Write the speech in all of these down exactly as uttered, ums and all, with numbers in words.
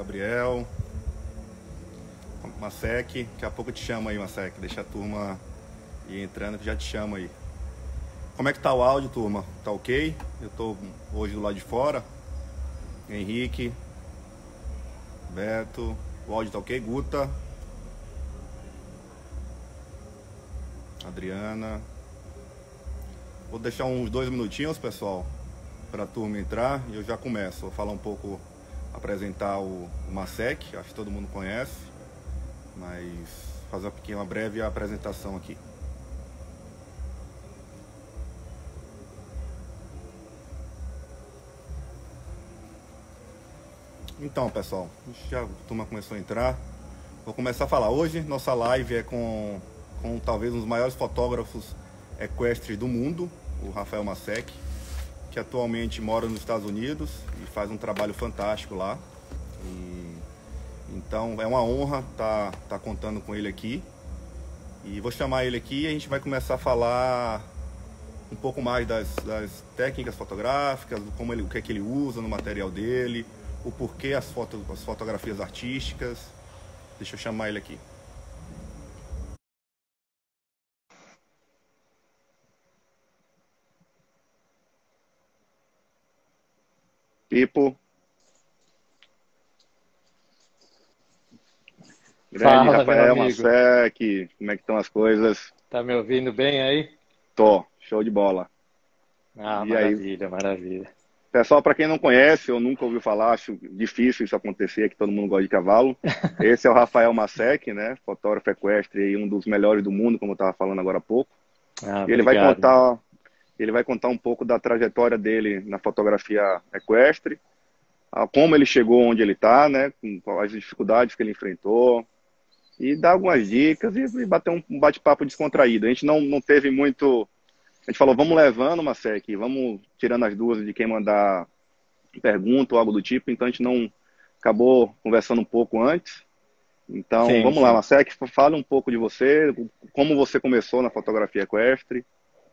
Gabriel, Masek, daqui a pouco eu te chamo aí, Masek, deixa a turma ir entrando que já te chamo aí. Como é que tá o áudio, turma? Tá ok? Eu tô hoje do lado de fora. Henrique, Beto, o áudio tá ok? Guta, Adriana. Vou deixar uns dois minutinhos, pessoal, para a turma entrar e eu já começo. Vou falar um pouco, apresentar o, o Masek, acho que todo mundo conhece, mas fazer uma pequena, uma breve apresentação aqui. Então, pessoal, já a turma começou a entrar. Vou começar a falar. Hoje, nossa live é com, com talvez um dos maiores fotógrafos equestres do mundo, o Rafael Masek, que atualmente mora nos Estados Unidos e faz um trabalho fantástico lá. E, então, é uma honra estar tá, tá contando com ele aqui. E vou chamar ele aqui e a gente vai começar a falar um pouco mais das, das técnicas fotográficas, como ele, o que é que ele usa no material dele, o porquê as, foto, as fotografias artísticas. Deixa eu chamar ele aqui. Pipo. Grande Fala, meu Rafael amigo. Masek, como é que estão as coisas? Tá me ouvindo bem aí? Tô, show de bola. Ah, E aí, maravilha, maravilha. pessoal, para quem não conhece ou nunca ouviu falar, acho difícil isso acontecer, que todo mundo gosta de cavalo. Esse é o Rafael Masek, né? Fotógrafo equestre e um dos melhores do mundo, como eu estava falando agora há pouco. Ah, E ele vai obrigado. contar, ele vai contar um pouco da trajetória dele na fotografia equestre, a como ele chegou onde ele está, né? Com as dificuldades que ele enfrentou e dar algumas dicas e, e bater um bate-papo descontraído. A gente não, não teve muito. A gente falou, vamos levando, Masek, vamos tirando as dúvidas de quem mandar pergunta ou algo do tipo, então a gente não acabou conversando um pouco antes. Então, Sim, vamos lá, sim. Masek, fala um pouco de você, como você começou na fotografia equestre.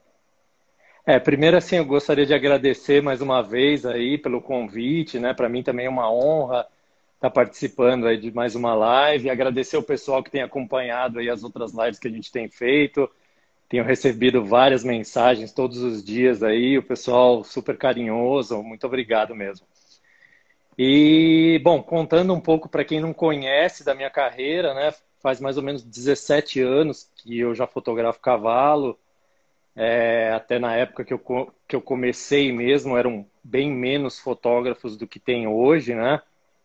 É, primeiro assim, eu gostaria de agradecer mais uma vez aí pelo convite, né? Para mim também é uma honra estar participando aí de mais uma live. Agradecer o pessoal que tem acompanhado aí as outras lives que a gente tem feito. Tenho recebido várias mensagens todos os dias aí, o pessoal super carinhoso. Muito obrigado mesmo. E, bom, contando um pouco para quem não conhece da minha carreira, né? Faz mais ou menos dezessete anos que eu já fotografo cavalo. É, até na época que eu, co- que eu comecei mesmo, eram bem menos fotógrafos do que tem hoje, né?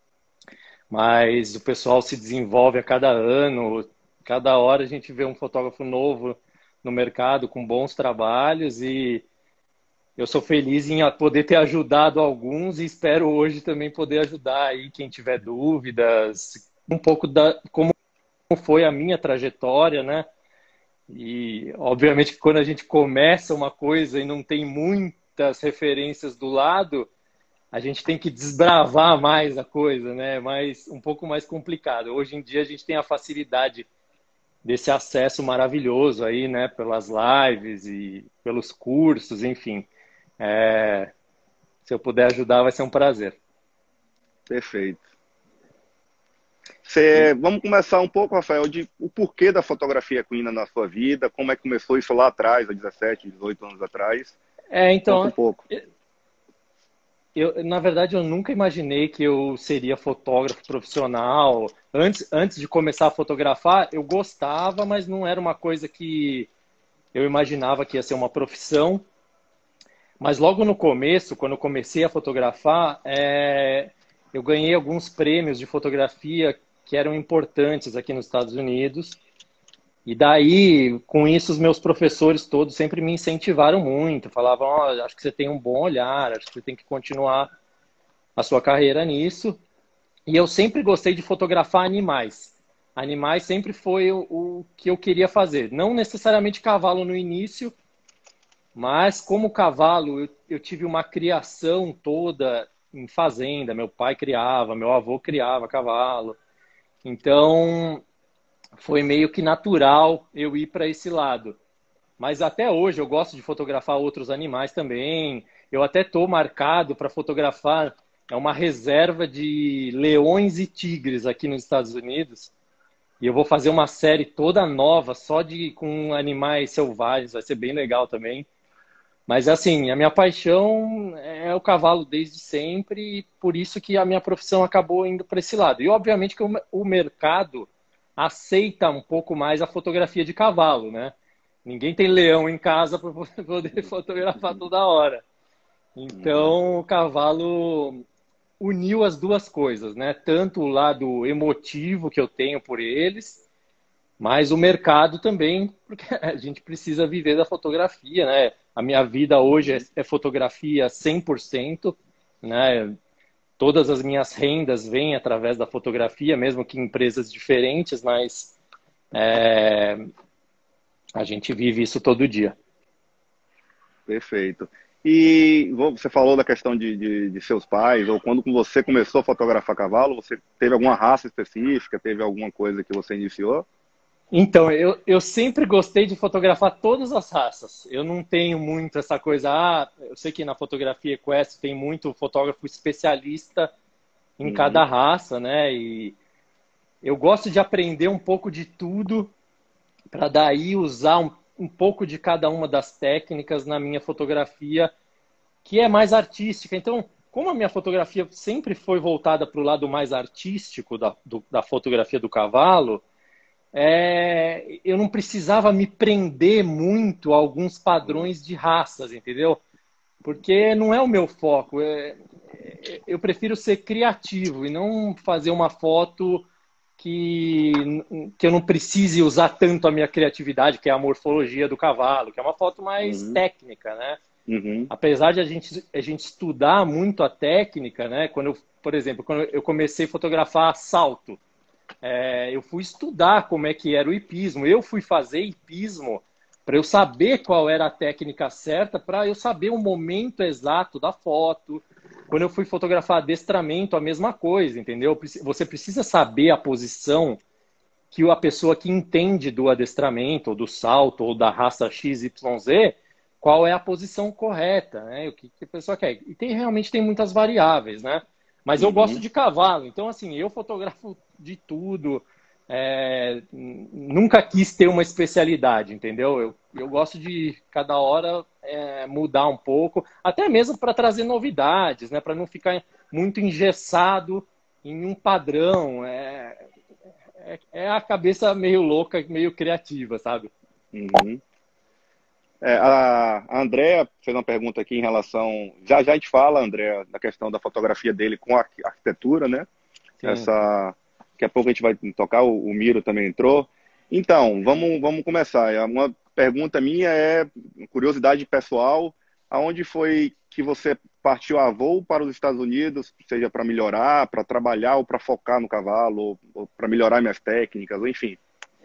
Mas o pessoal se desenvolve a cada ano. Cada hora a gente vê um fotógrafo novo no mercado com bons trabalhos e eu sou feliz em poder ter ajudado alguns e espero hoje também poder ajudar aí quem tiver dúvidas, um pouco da como foi a minha trajetória, né? E obviamente que quando a gente começa uma coisa e não tem muitas referências do lado, a gente tem que desbravar mais a coisa, né? Mas um pouco mais complicado. Hoje em dia a gente tem a facilidade desse acesso maravilhoso aí, né? Pelas lives e pelos cursos, enfim. É, se eu puder ajudar, vai ser um prazer. Perfeito. Você, E- vamos começar um pouco, Rafael, de o porquê da fotografia equina na sua vida, como é que começou isso lá atrás, há dezessete, dezoito anos atrás. É, Conta um então, pouco. eu, na verdade, eu nunca imaginei que eu seria fotógrafo profissional. Antes, antes de começar a fotografar, eu gostava, mas não era uma coisa que eu imaginava que ia ser uma profissão. Mas logo no começo, quando eu comecei a fotografar, é, eu ganhei alguns prêmios de fotografia que eram importantes aqui nos Estados Unidos. E daí, com isso, os meus professores todos sempre me incentivaram muito. Falavam, oh, acho que você tem um bom olhar, acho que você tem que continuar a sua carreira nisso. E eu sempre gostei de fotografar animais. Animais sempre foi o, o que eu queria fazer. Não necessariamente cavalo no início, mas como cavalo, eu, eu tive uma criação toda em fazenda. Meu pai criava, meu avô criava cavalo. Então, foi meio que natural eu ir para esse lado. Mas até hoje eu gosto de fotografar outros animais também. Eu até estou marcado para fotografar é uma reserva de leões e tigres aqui nos Estados Unidos. E eu vou fazer uma série toda nova, só de com animais selvagens, vai ser bem legal também. Mas assim, a minha paixão é o cavalo desde sempre, e por isso que a minha profissão acabou indo para esse lado. E obviamente que o, o mercado aceita um pouco mais a fotografia de cavalo, né? Ninguém tem leão em casa para poder fotografar toda hora. Então, o cavalo uniu as duas coisas, né? Tanto o lado emotivo que eu tenho por eles, mas o mercado também, porque a gente precisa viver da fotografia, né? A minha vida hoje é, é fotografia cem por cento, né? Todas as minhas rendas vêm através da fotografia, mesmo que em empresas diferentes, mas é, a gente vive isso todo dia. Perfeito. E você falou da questão de, de, de seus pais, ou quando você começou a fotografar cavalo, você teve alguma raça específica, teve alguma coisa que você iniciou? Então, eu, eu sempre gostei de fotografar todas as raças. Eu não tenho muito essa coisa, ah, eu sei que na fotografia equestre tem muito fotógrafo especialista em Uhum. cada raça, né? E eu gosto de aprender um pouco de tudo para daí usar um, um pouco de cada uma das técnicas na minha fotografia, que é mais artística. Então, como a minha fotografia sempre foi voltada para o lado mais artístico da, do, da fotografia do cavalo, é, eu não precisava me prender muito a alguns padrões de raças, entendeu? Porque não é o meu foco. É, é, eu prefiro ser criativo e não fazer uma foto que, que eu não precise usar tanto a minha criatividade, que é a morfologia do cavalo, que é uma foto mais Uhum. técnica, né? Uhum. Apesar de a gente, a gente estudar muito a técnica, né? Quando eu, por exemplo, quando eu comecei a fotografar salto, é, eu fui estudar como é que era o hipismo. Eu fui fazer hipismo para eu saber qual era a técnica certa, para eu saber o momento exato da foto. Quando eu fui fotografar adestramento, a mesma coisa, entendeu? Você precisa saber a posição que a pessoa que entende do adestramento, ou do salto, ou da raça X Y Z, qual é a posição correta, né? O que a pessoa quer. E tem, realmente tem muitas variáveis, né? Mas eu Uhum. gosto de cavalo, então assim, eu fotografo de tudo. É, nunca quis ter uma especialidade, entendeu? Eu, eu gosto de cada hora é, mudar um pouco, até mesmo para trazer novidades, né? Para não ficar muito engessado em um padrão. É, é, é a cabeça meio louca, meio criativa, sabe? Uhum. É, a a Andrea fez uma pergunta aqui em relação. Já já a gente fala, Andrea, da questão da fotografia dele com a arqui- arquitetura, né? Sim. Essa. Daqui a pouco a gente vai tocar, o, o Miro também entrou. Então, vamos, vamos começar. É, uma pergunta minha é curiosidade pessoal. Aonde foi que você partiu a voo para os Estados Unidos, seja para melhorar, para trabalhar ou para focar no cavalo, ou, ou para melhorar minhas técnicas, ou enfim.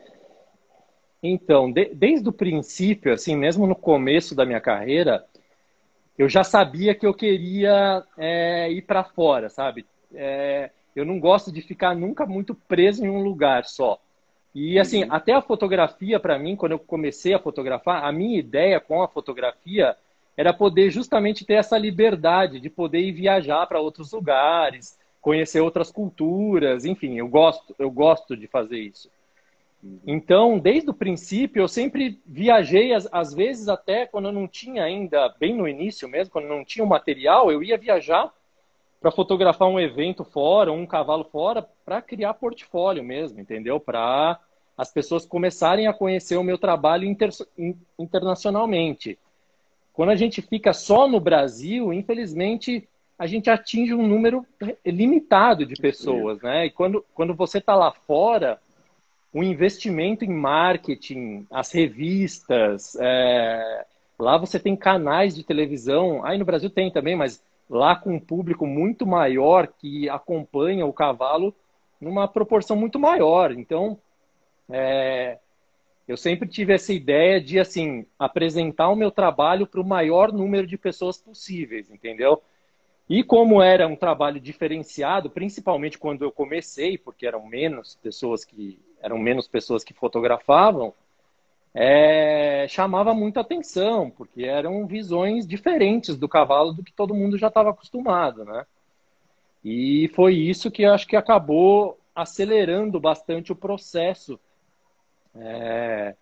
Então, de- desde o princípio, assim, mesmo no começo da minha carreira, eu já sabia que eu queria é, ir para fora, sabe? É, eu não gosto de ficar nunca muito preso em um lugar só. E assim, Uhum. até a fotografia para mim, quando eu comecei a fotografar, a minha ideia com a fotografia era poder justamente ter essa liberdade de poder ir viajar para outros lugares, conhecer outras culturas, enfim, eu gosto, eu gosto de fazer isso. Uhum. Então, desde o princípio, eu sempre viajei, às, às vezes até quando eu não tinha ainda, bem no início mesmo, quando não tinha o material, eu ia viajar para fotografar um evento fora, um cavalo fora, para criar portfólio mesmo, entendeu? Para as pessoas começarem a conhecer o meu trabalho inter, internacionalmente. Quando a gente fica só no Brasil, infelizmente, a gente atinge um número limitado de pessoas, Isso. né? E quando, quando você está lá fora, o investimento em marketing, as revistas, é, lá você tem canais de televisão, aí no Brasil tem também, mas lá com um público muito maior que acompanha o cavalo numa proporção muito maior. Então, é, eu sempre tive essa ideia de assim apresentar o meu trabalho para o maior número de pessoas possíveis, entendeu? E como era um trabalho diferenciado, principalmente quando eu comecei, porque eram menos pessoas que eram menos pessoas que fotografavam, é, chamava muita atenção, porque eram visões diferentes do cavalo do que todo mundo já estava acostumado, né? E foi isso que eu acho que acabou acelerando bastante o processo é,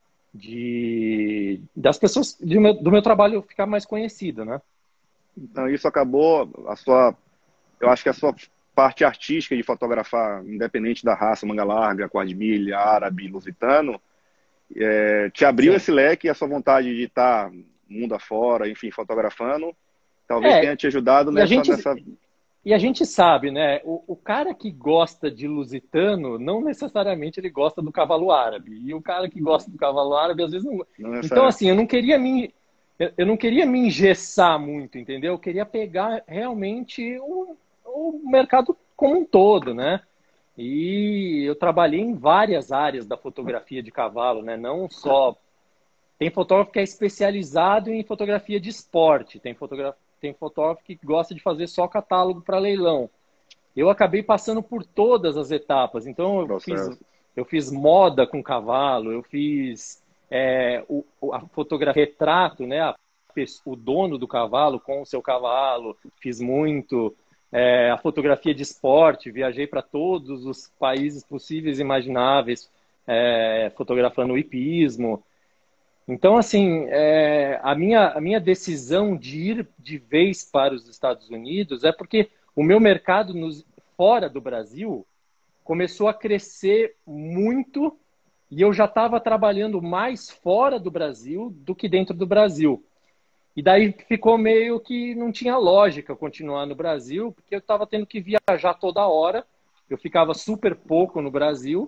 de, das pessoas, de meu- do meu trabalho ficar mais conhecido, né? Então, isso acabou, a sua, eu acho que a sua parte artística de fotografar, independente da raça, manga larga, quadrilha, árabe, lusitano, é, te abriu Sim. esse leque e a sua vontade de estar mundo afora, enfim, fotografando, talvez É, tenha te ajudado e a nessa, gente, nessa... e a gente sabe, né? O, o cara que gosta de lusitano, não necessariamente ele gosta do cavalo árabe. E o cara que gosta do cavalo árabe, às vezes não. Não Então, nessa assim, eu não queria me, eu eu não queria me engessar muito, entendeu? Eu queria pegar realmente o, o mercado como um todo, né? E eu trabalhei em várias áreas da fotografia de cavalo, né? Não só tem fotógrafo que é especializado em fotografia de esporte, tem fotógrafo, tem fotógrafo que gosta de fazer só catálogo para leilão. Eu acabei passando por todas as etapas. Então eu fiz, processo. eu fiz moda com cavalo, eu fiz é, o, a fotografia retrato, né? A, o dono do cavalo com o seu cavalo, fiz muito. É, a fotografia de esporte, viajei para todos os países possíveis e imagináveis, é, fotografando o hipismo. Então, assim, é, a minha, a minha decisão de ir de vez para os Estados Unidos é porque o meu mercado nos, fora do Brasil começou a crescer muito e eu já estava trabalhando mais fora do Brasil do que dentro do Brasil. E daí ficou meio que não tinha lógica continuar no Brasil, porque eu estava tendo que viajar toda hora, eu ficava super pouco no Brasil.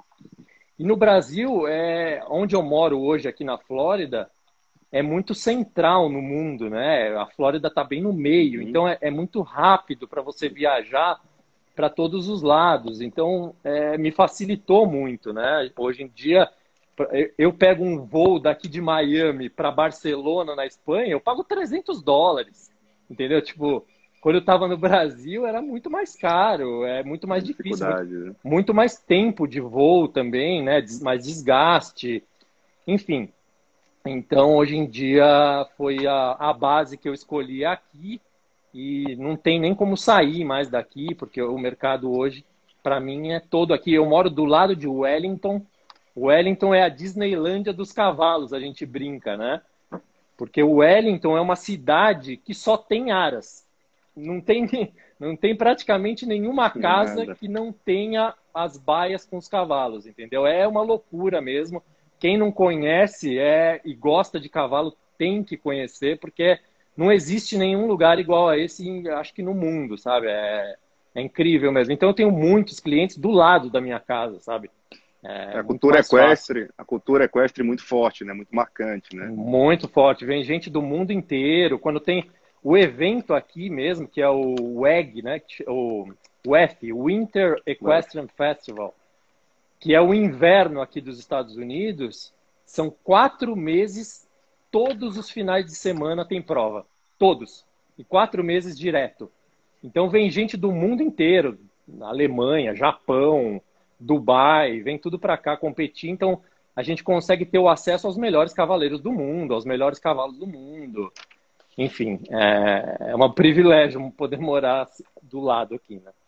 E no Brasil, é, onde eu moro hoje, aqui na Flórida, é muito central no mundo, né? A Flórida está bem no meio, Uhum. então é, é muito rápido para você viajar para todos os lados. Então é, me facilitou muito, né? Hoje em dia eu pego um voo daqui de Miami para Barcelona, na Espanha, eu pago trezentos dólares, entendeu? Tipo, quando eu estava no Brasil era muito mais caro, é muito mais A difícil, muito, dificuldade, né? muito mais tempo de voo também, né? Mais desgaste, enfim. Então, hoje em dia, foi a, a base que eu escolhi aqui e não tem nem como sair mais daqui, porque o mercado hoje, para mim, é todo aqui. Eu moro do lado de Wellington. Wellington é a Disneylândia dos cavalos, a gente brinca, né? Porque Wellington é uma cidade que só tem aras. Não tem, não tem praticamente nenhuma casa Nada. que não tenha as baias com os cavalos, entendeu? É uma loucura mesmo. Quem não conhece é, e gosta de cavalo tem que conhecer, porque não existe nenhum lugar igual a esse, acho que no mundo, sabe? É, é incrível mesmo. Então eu tenho muitos clientes do lado da minha casa, sabe? É A muito cultura mais fácil. equestre, a cultura equestre muito forte, né? Muito marcante, né? Muito forte. Vem gente do mundo inteiro. Quando tem o evento aqui mesmo, que é o W E G, né? O W E F, Winter Equestrian Festival, que é o inverno aqui dos Estados Unidos, são quatro meses, todos os finais de semana tem prova. Todos. E quatro meses direto. Então vem gente do mundo inteiro, Alemanha, Japão, Dubai, vem tudo para cá competir. Então a gente consegue ter o acesso aos melhores cavaleiros do mundo, aos melhores cavalos do mundo. Enfim, é, é um privilégio poder morar do lado aqui, né?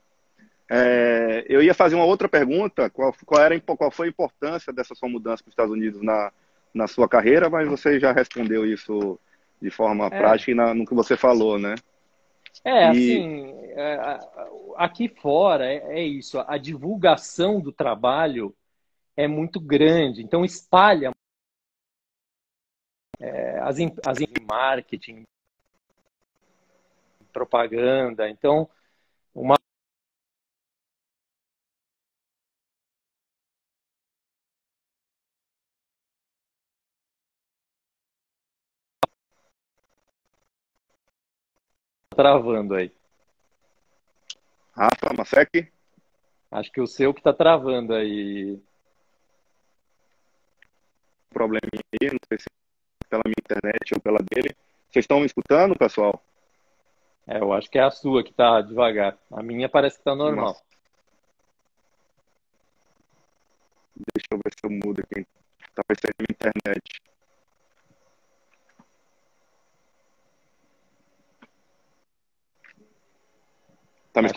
É, eu ia fazer uma outra pergunta, qual, qual, era, qual foi a importância dessa sua mudança para os Estados Unidos na, na sua carreira, mas você já respondeu isso de forma É, prática e na, no que você falou, né? é E assim, é, aqui fora é, é isso, a divulgação do trabalho é muito grande, então espalha é, as, em- as em marketing, propaganda, então uma travando aí. Rafa Masek, Acho que o seu que está travando aí. probleminha aí, não sei se é pela minha internet ou pela dele. Vocês estão me escutando, pessoal? É, eu acho que é a sua que está devagar. A minha parece que está Nossa, normal. deixa eu ver se eu mudo aqui. Talvez seja a minha internet.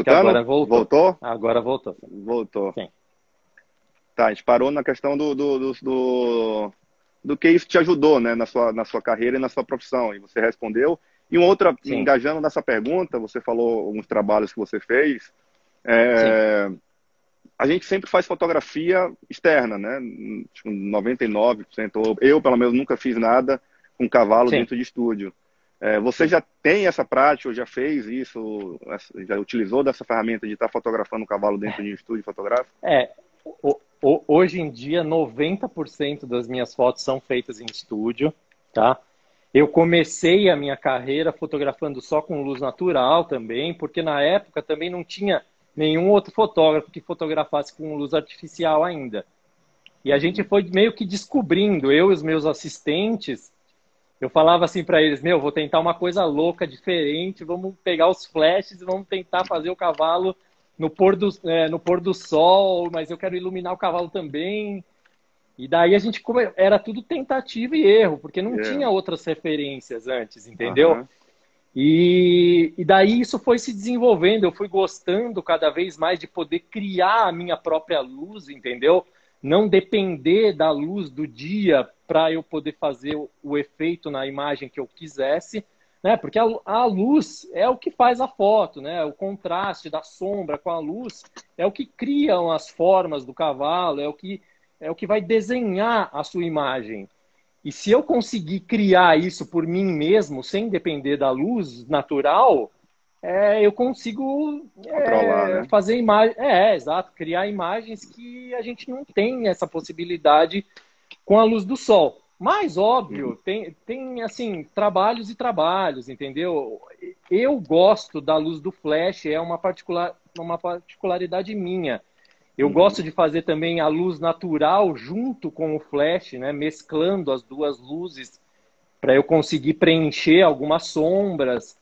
escutando? agora voltou. Voltou? Agora voltou. Voltou. Sim. Tá, a gente parou na questão do, do, do, do, do que isso te ajudou, né, na sua, na sua carreira e na sua profissão, e você respondeu. E uma outra, Sim. engajando nessa pergunta, você falou alguns trabalhos que você fez, Sim. é, a gente sempre faz fotografia externa, né, tipo, noventa e nove por cento, eu pelo menos nunca fiz nada com cavalo Sim. dentro de estúdio. É, você Sim. já tem essa prática, ou já fez isso, já utilizou dessa ferramenta de estar fotografando o cavalo dentro de um estúdio fotográfico? É, o, o, hoje em dia, noventa por cento das minhas fotos são feitas em estúdio, tá? Eu comecei a minha carreira fotografando só com luz natural também, porque na época também não tinha nenhum outro fotógrafo que fotografasse com luz artificial ainda. E a gente foi meio que descobrindo, eu e os meus assistentes, eu falava assim para eles, meu, vou tentar uma coisa louca, diferente, vamos pegar os flashes e vamos tentar fazer o cavalo no pôr do, é, no pôr do sol, mas eu quero iluminar o cavalo também. E daí a gente, era tudo tentativa e erro, porque não Yeah. tinha outras referências antes, entendeu? Uhum. E, e daí isso foi se desenvolvendo, eu fui gostando cada vez mais de poder criar a minha própria luz, entendeu? Não depender da luz do dia para eu poder fazer o, o efeito na imagem que eu quisesse, né? Porque a, a luz é o que faz a foto, né? O contraste da sombra com a luz é o que criam as formas do cavalo, é o que, é o que vai desenhar a sua imagem. E se eu conseguir criar isso por mim mesmo, sem depender da luz natural, é, eu consigo Controlar, é, né? fazer imagens. É, é, exato, criar imagens que a gente não tem essa possibilidade com a luz do sol. Mas, óbvio, Uhum. tem, tem assim, trabalhos e trabalhos, entendeu? Eu gosto da luz do flash, é uma, particular, uma particularidade minha. Eu Uhum. gosto de fazer também a luz natural junto com o flash, né? Mesclando as duas luzes para eu conseguir preencher algumas sombras.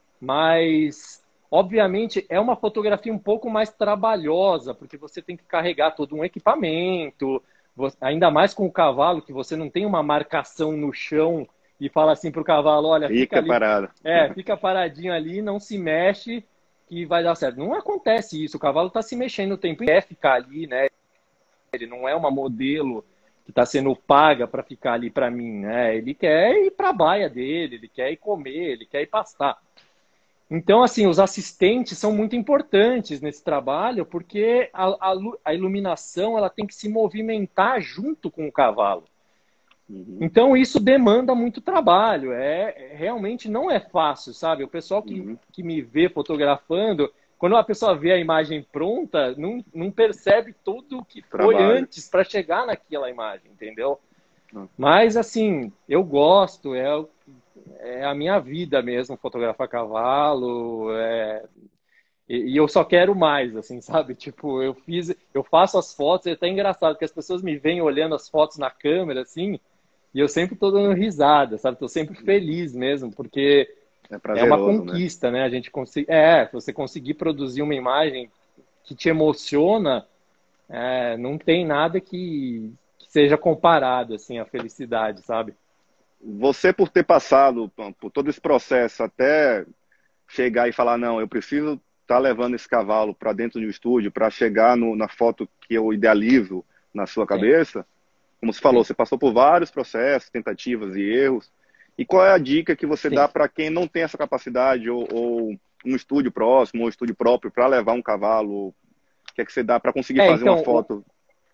Mas, obviamente, é uma fotografia um pouco mais trabalhosa, porque você tem que carregar todo um equipamento, ainda mais com o cavalo, que você não tem uma marcação no chão e fala assim para o cavalo, olha, fica, Fica ali, parado. É, fica paradinho ali, não se mexe, que vai dar certo. Não acontece isso, o cavalo está se mexendo o tempo, ele quer ficar ali, né? Ele não é uma modelo que está sendo paga para ficar ali para mim, né? Ele quer ir para a baia dele, ele quer ir comer, ele quer ir pastar. Então, assim, os assistentes são muito importantes nesse trabalho, porque a, a, a iluminação ela tem que se movimentar junto com o cavalo. Uhum. Então, isso demanda muito trabalho. É, realmente não é fácil, sabe? O pessoal que, Uhum. que me vê fotografando, quando a pessoa vê a imagem pronta, não, não percebe tudo o que foi Trabalho. antes para chegar naquela imagem, entendeu? Uhum. Mas, assim, eu gosto, é, é a minha vida mesmo, fotografar cavalo, é... e, e eu só quero mais, assim, sabe? Tipo, eu fiz, eu faço as fotos, é até engraçado, que as pessoas me veem olhando as fotos na câmera, assim, e eu sempre tô dando risada, sabe? Tô sempre feliz mesmo, porque É é uma prazeroso, né? conquista, né? A gente consegue, é, você conseguir produzir uma imagem que te emociona, é, não tem nada que, que seja comparado, assim, à felicidade, sabe? Você, por ter passado por todo esse processo até chegar e falar, não, eu preciso estar levando esse cavalo para dentro de um estúdio para chegar no, na foto que eu idealizo na sua cabeça, como você falou, Sim. você passou por vários processos, tentativas e erros. E qual é a dica que você Sim. dá para quem não tem essa capacidade ou, ou um estúdio próximo ou um estúdio próprio para levar um cavalo? O que é que você dá para conseguir É, fazer uma então, foto?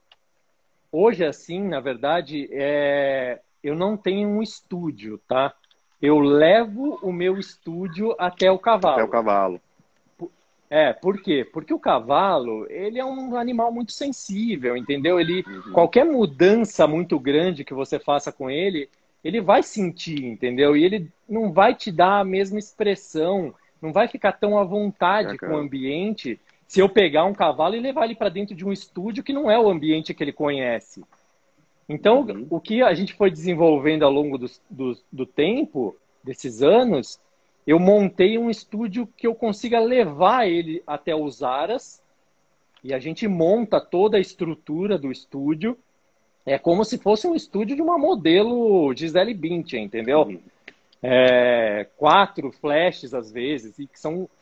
hoje, assim, na verdade, é... eu não tenho um estúdio, tá? Eu levo o meu estúdio até o Até o cavalo. cavalo. É, por quê? Porque o cavalo, ele é um animal muito sensível, entendeu? Ele, Uhum. qualquer mudança muito grande que você faça com ele, ele vai sentir, entendeu? E ele não vai te dar a mesma expressão, não vai ficar tão à vontade com o Bacana. ambiente se eu pegar um cavalo e levar ele para dentro de um estúdio que não é o ambiente que ele conhece. Então, Uhum. o que a gente foi desenvolvendo ao longo do, do, do tempo, desses anos, eu montei um estúdio que eu consiga levar ele até os aras e a gente monta toda a estrutura do estúdio. É como se fosse um estúdio de uma modelo Gisele Bündchen, entendeu? Uhum. É, quatro flashes às vezes, e que são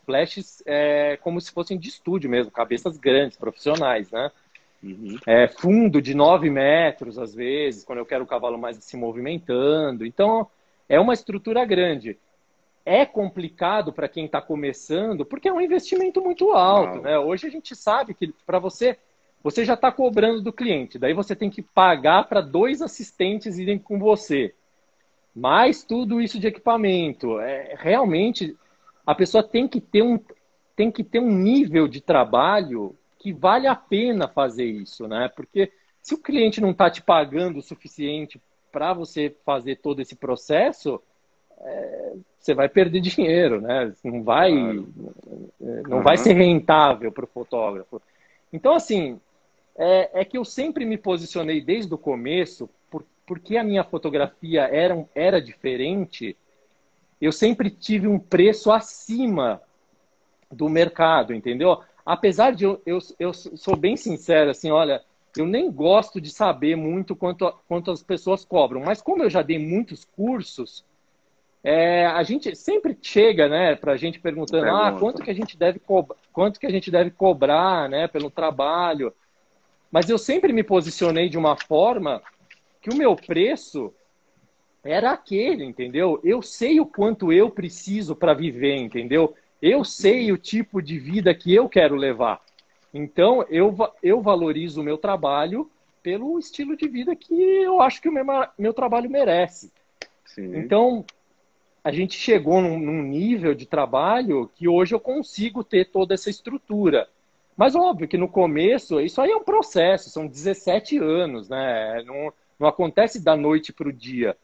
flashes é, como se fossem de estúdio mesmo, cabeças grandes, profissionais, né? Uhum. É, fundo de nove metros, às vezes, quando eu quero o cavalo mais se movimentando. Então, é uma estrutura grande. É complicado para quem está começando, porque é um investimento muito alto, Uau. né? Hoje a gente sabe que para você, você já está cobrando do cliente, daí você tem que pagar para dois assistentes irem com você. Mais tudo isso de equipamento. É, realmente, a pessoa tem que ter um, tem que ter um nível de trabalho que vale a pena fazer isso, né? Porque se o cliente não está te pagando o suficiente para você fazer todo esse processo, é, você vai perder dinheiro, né? Não vai, Claro. não Uhum. vai ser rentável para o fotógrafo. Então, assim, é, é que eu sempre me posicionei desde o começo, por, porque a minha fotografia era, era diferente, eu sempre tive um preço acima do mercado, entendeu? Apesar de eu, eu, eu sou bem sincero, assim, olha, eu nem gosto de saber muito quanto, quanto as pessoas cobram, mas como eu já dei muitos cursos, é, a gente sempre chega, né, para a gente perguntando, ah, quanto que a gente deve cobrar, quanto que a gente deve cobrar, né, pelo trabalho. Mas eu sempre me posicionei de uma forma que o meu preço era aquele, entendeu? Eu sei o quanto eu preciso para viver, entendeu? Eu sei o tipo de vida que eu quero levar. Então, eu, eu valorizo o meu trabalho pelo estilo de vida que eu acho que o meu, meu trabalho merece. Sim. Então, a gente chegou num, num nível de trabalho que hoje eu consigo ter toda essa estrutura. Mas óbvio que no começo, isso aí é um processo, são dezessete anos, né? Não, não acontece da noite para o dia.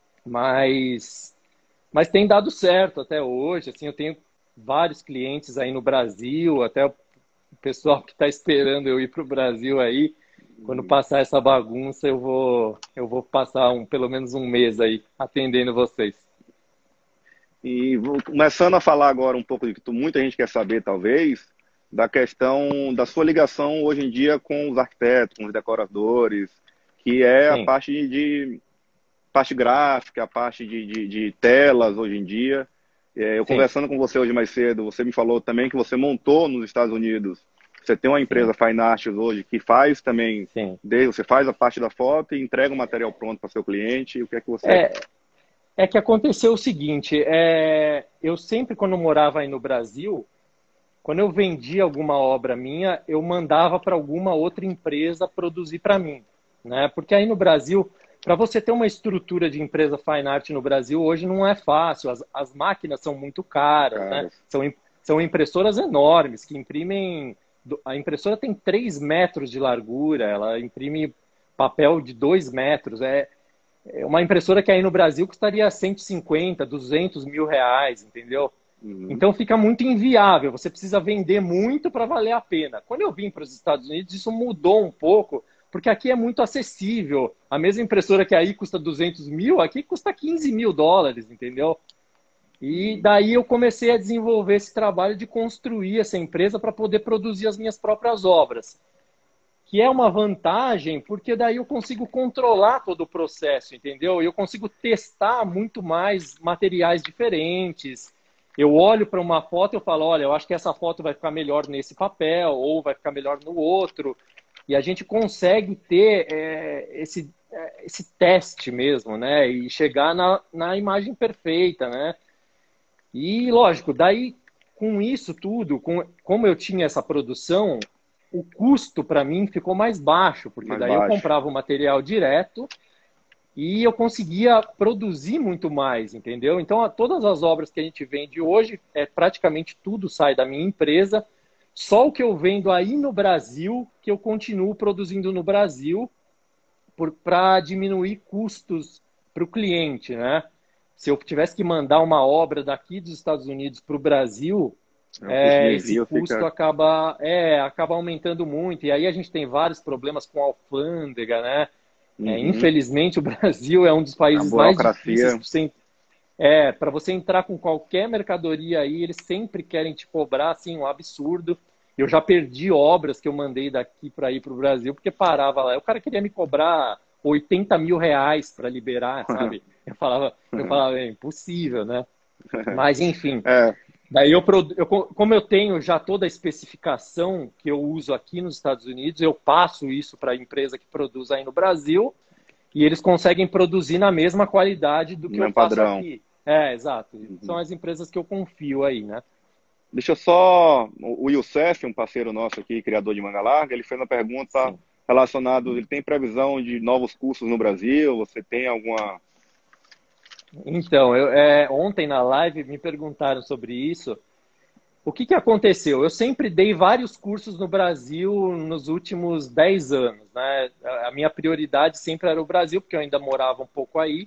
Mas, mas tem dado certo até hoje. Assim, eu tenho vários clientes aí no Brasil, até o pessoal que está esperando eu ir para o Brasil aí. Quando passar essa bagunça, eu vou, eu vou passar um, pelo menos um mês aí atendendo vocês. E vou começando a falar agora um pouco de que muita gente quer saber, talvez, da questão da sua ligação hoje em dia com os arquitetos, com os decoradores, que é a Sim. parte de, de parte gráfica, a parte de, de, de telas hoje em dia. É, eu Sim. conversando com você hoje mais cedo, você me falou também que você montou nos Estados Unidos. Você tem uma empresa Sim. Fine Arts hoje que faz também, Sim. você faz a parte da foto e entrega o material pronto para seu cliente. O que é que você... É, é que aconteceu o seguinte, é, eu sempre quando morava aí no Brasil, quando eu vendia alguma obra minha, eu mandava para alguma outra empresa produzir para mim, né? Porque aí no Brasil, para você ter uma estrutura de empresa fine art no Brasil, hoje não é fácil. As, as máquinas são muito caras, Caras. né? São, são impressoras enormes que imprimem... A impressora tem três metros de largura, ela imprime papel de dois metros. É, é uma impressora que aí no Brasil custaria cento e cinquenta, duzentos mil reais, entendeu? Uhum. Então fica muito inviável, você precisa vender muito para valer a pena. Quando eu vim para os Estados Unidos, isso mudou um pouco, porque aqui é muito acessível. A mesma impressora que aí custa duzentos mil, aqui custa quinze mil dólares, entendeu? E daí eu comecei a desenvolver esse trabalho de construir essa empresa para poder produzir as minhas próprias obras. Que é uma vantagem, porque daí eu consigo controlar todo o processo, entendeu? Eu consigo testar muito mais materiais diferentes. Eu olho para uma foto e eu falo, olha, eu acho que essa foto vai ficar melhor nesse papel, ou vai ficar melhor no outro. E a gente consegue ter é, esse, é, esse teste mesmo, né? E chegar na, na imagem perfeita, né? E, lógico, daí, com isso tudo, com, como eu tinha essa produção, o custo para mim ficou mais baixo, porque Mais daí eu baixo. comprava o material direto e eu conseguia produzir muito mais, entendeu? Então, todas as obras que a gente vende hoje, é, praticamente tudo sai da minha empresa, só o que eu vendo aí no Brasil, que eu continuo produzindo no Brasil, para diminuir custos para o cliente, né? Se eu tivesse que mandar uma obra daqui dos Estados Unidos para o Brasil, É, o custo é, de esse envio custo fica... acaba, é, acaba aumentando muito. E aí a gente tem vários problemas com a alfândega, né? É, Uhum. Infelizmente, o Brasil é um dos A países mais difíceis burocracia... para você, é, para você entrar com qualquer mercadoria aí, eles sempre querem te cobrar assim, um absurdo. Eu já perdi obras que eu mandei daqui para ir para o Brasil, porque parava lá. O cara queria me cobrar oitenta mil reais para liberar, sabe? Eu falava, eu falava, é impossível, né? Mas, enfim. É, Daí eu, produ- eu, como eu tenho já toda a especificação que eu uso aqui nos Estados Unidos, eu passo isso para a empresa que produz aí no Brasil e eles conseguem produzir na mesma qualidade do que Não eu é faço padrão. aqui. É, exato. Uhum. São as empresas que eu confio aí, né? Deixa eu só... O Youssef, um parceiro nosso aqui, criador de Manga Larga, ele fez uma pergunta Sim. relacionada... Ele tem previsão de novos cursos no Brasil? Você tem alguma... Então, eu, é, ontem na live me perguntaram sobre isso. O que que aconteceu? Eu sempre dei vários cursos no Brasil nos últimos dez anos, né? A minha prioridade sempre era o Brasil, porque eu ainda morava um pouco aí.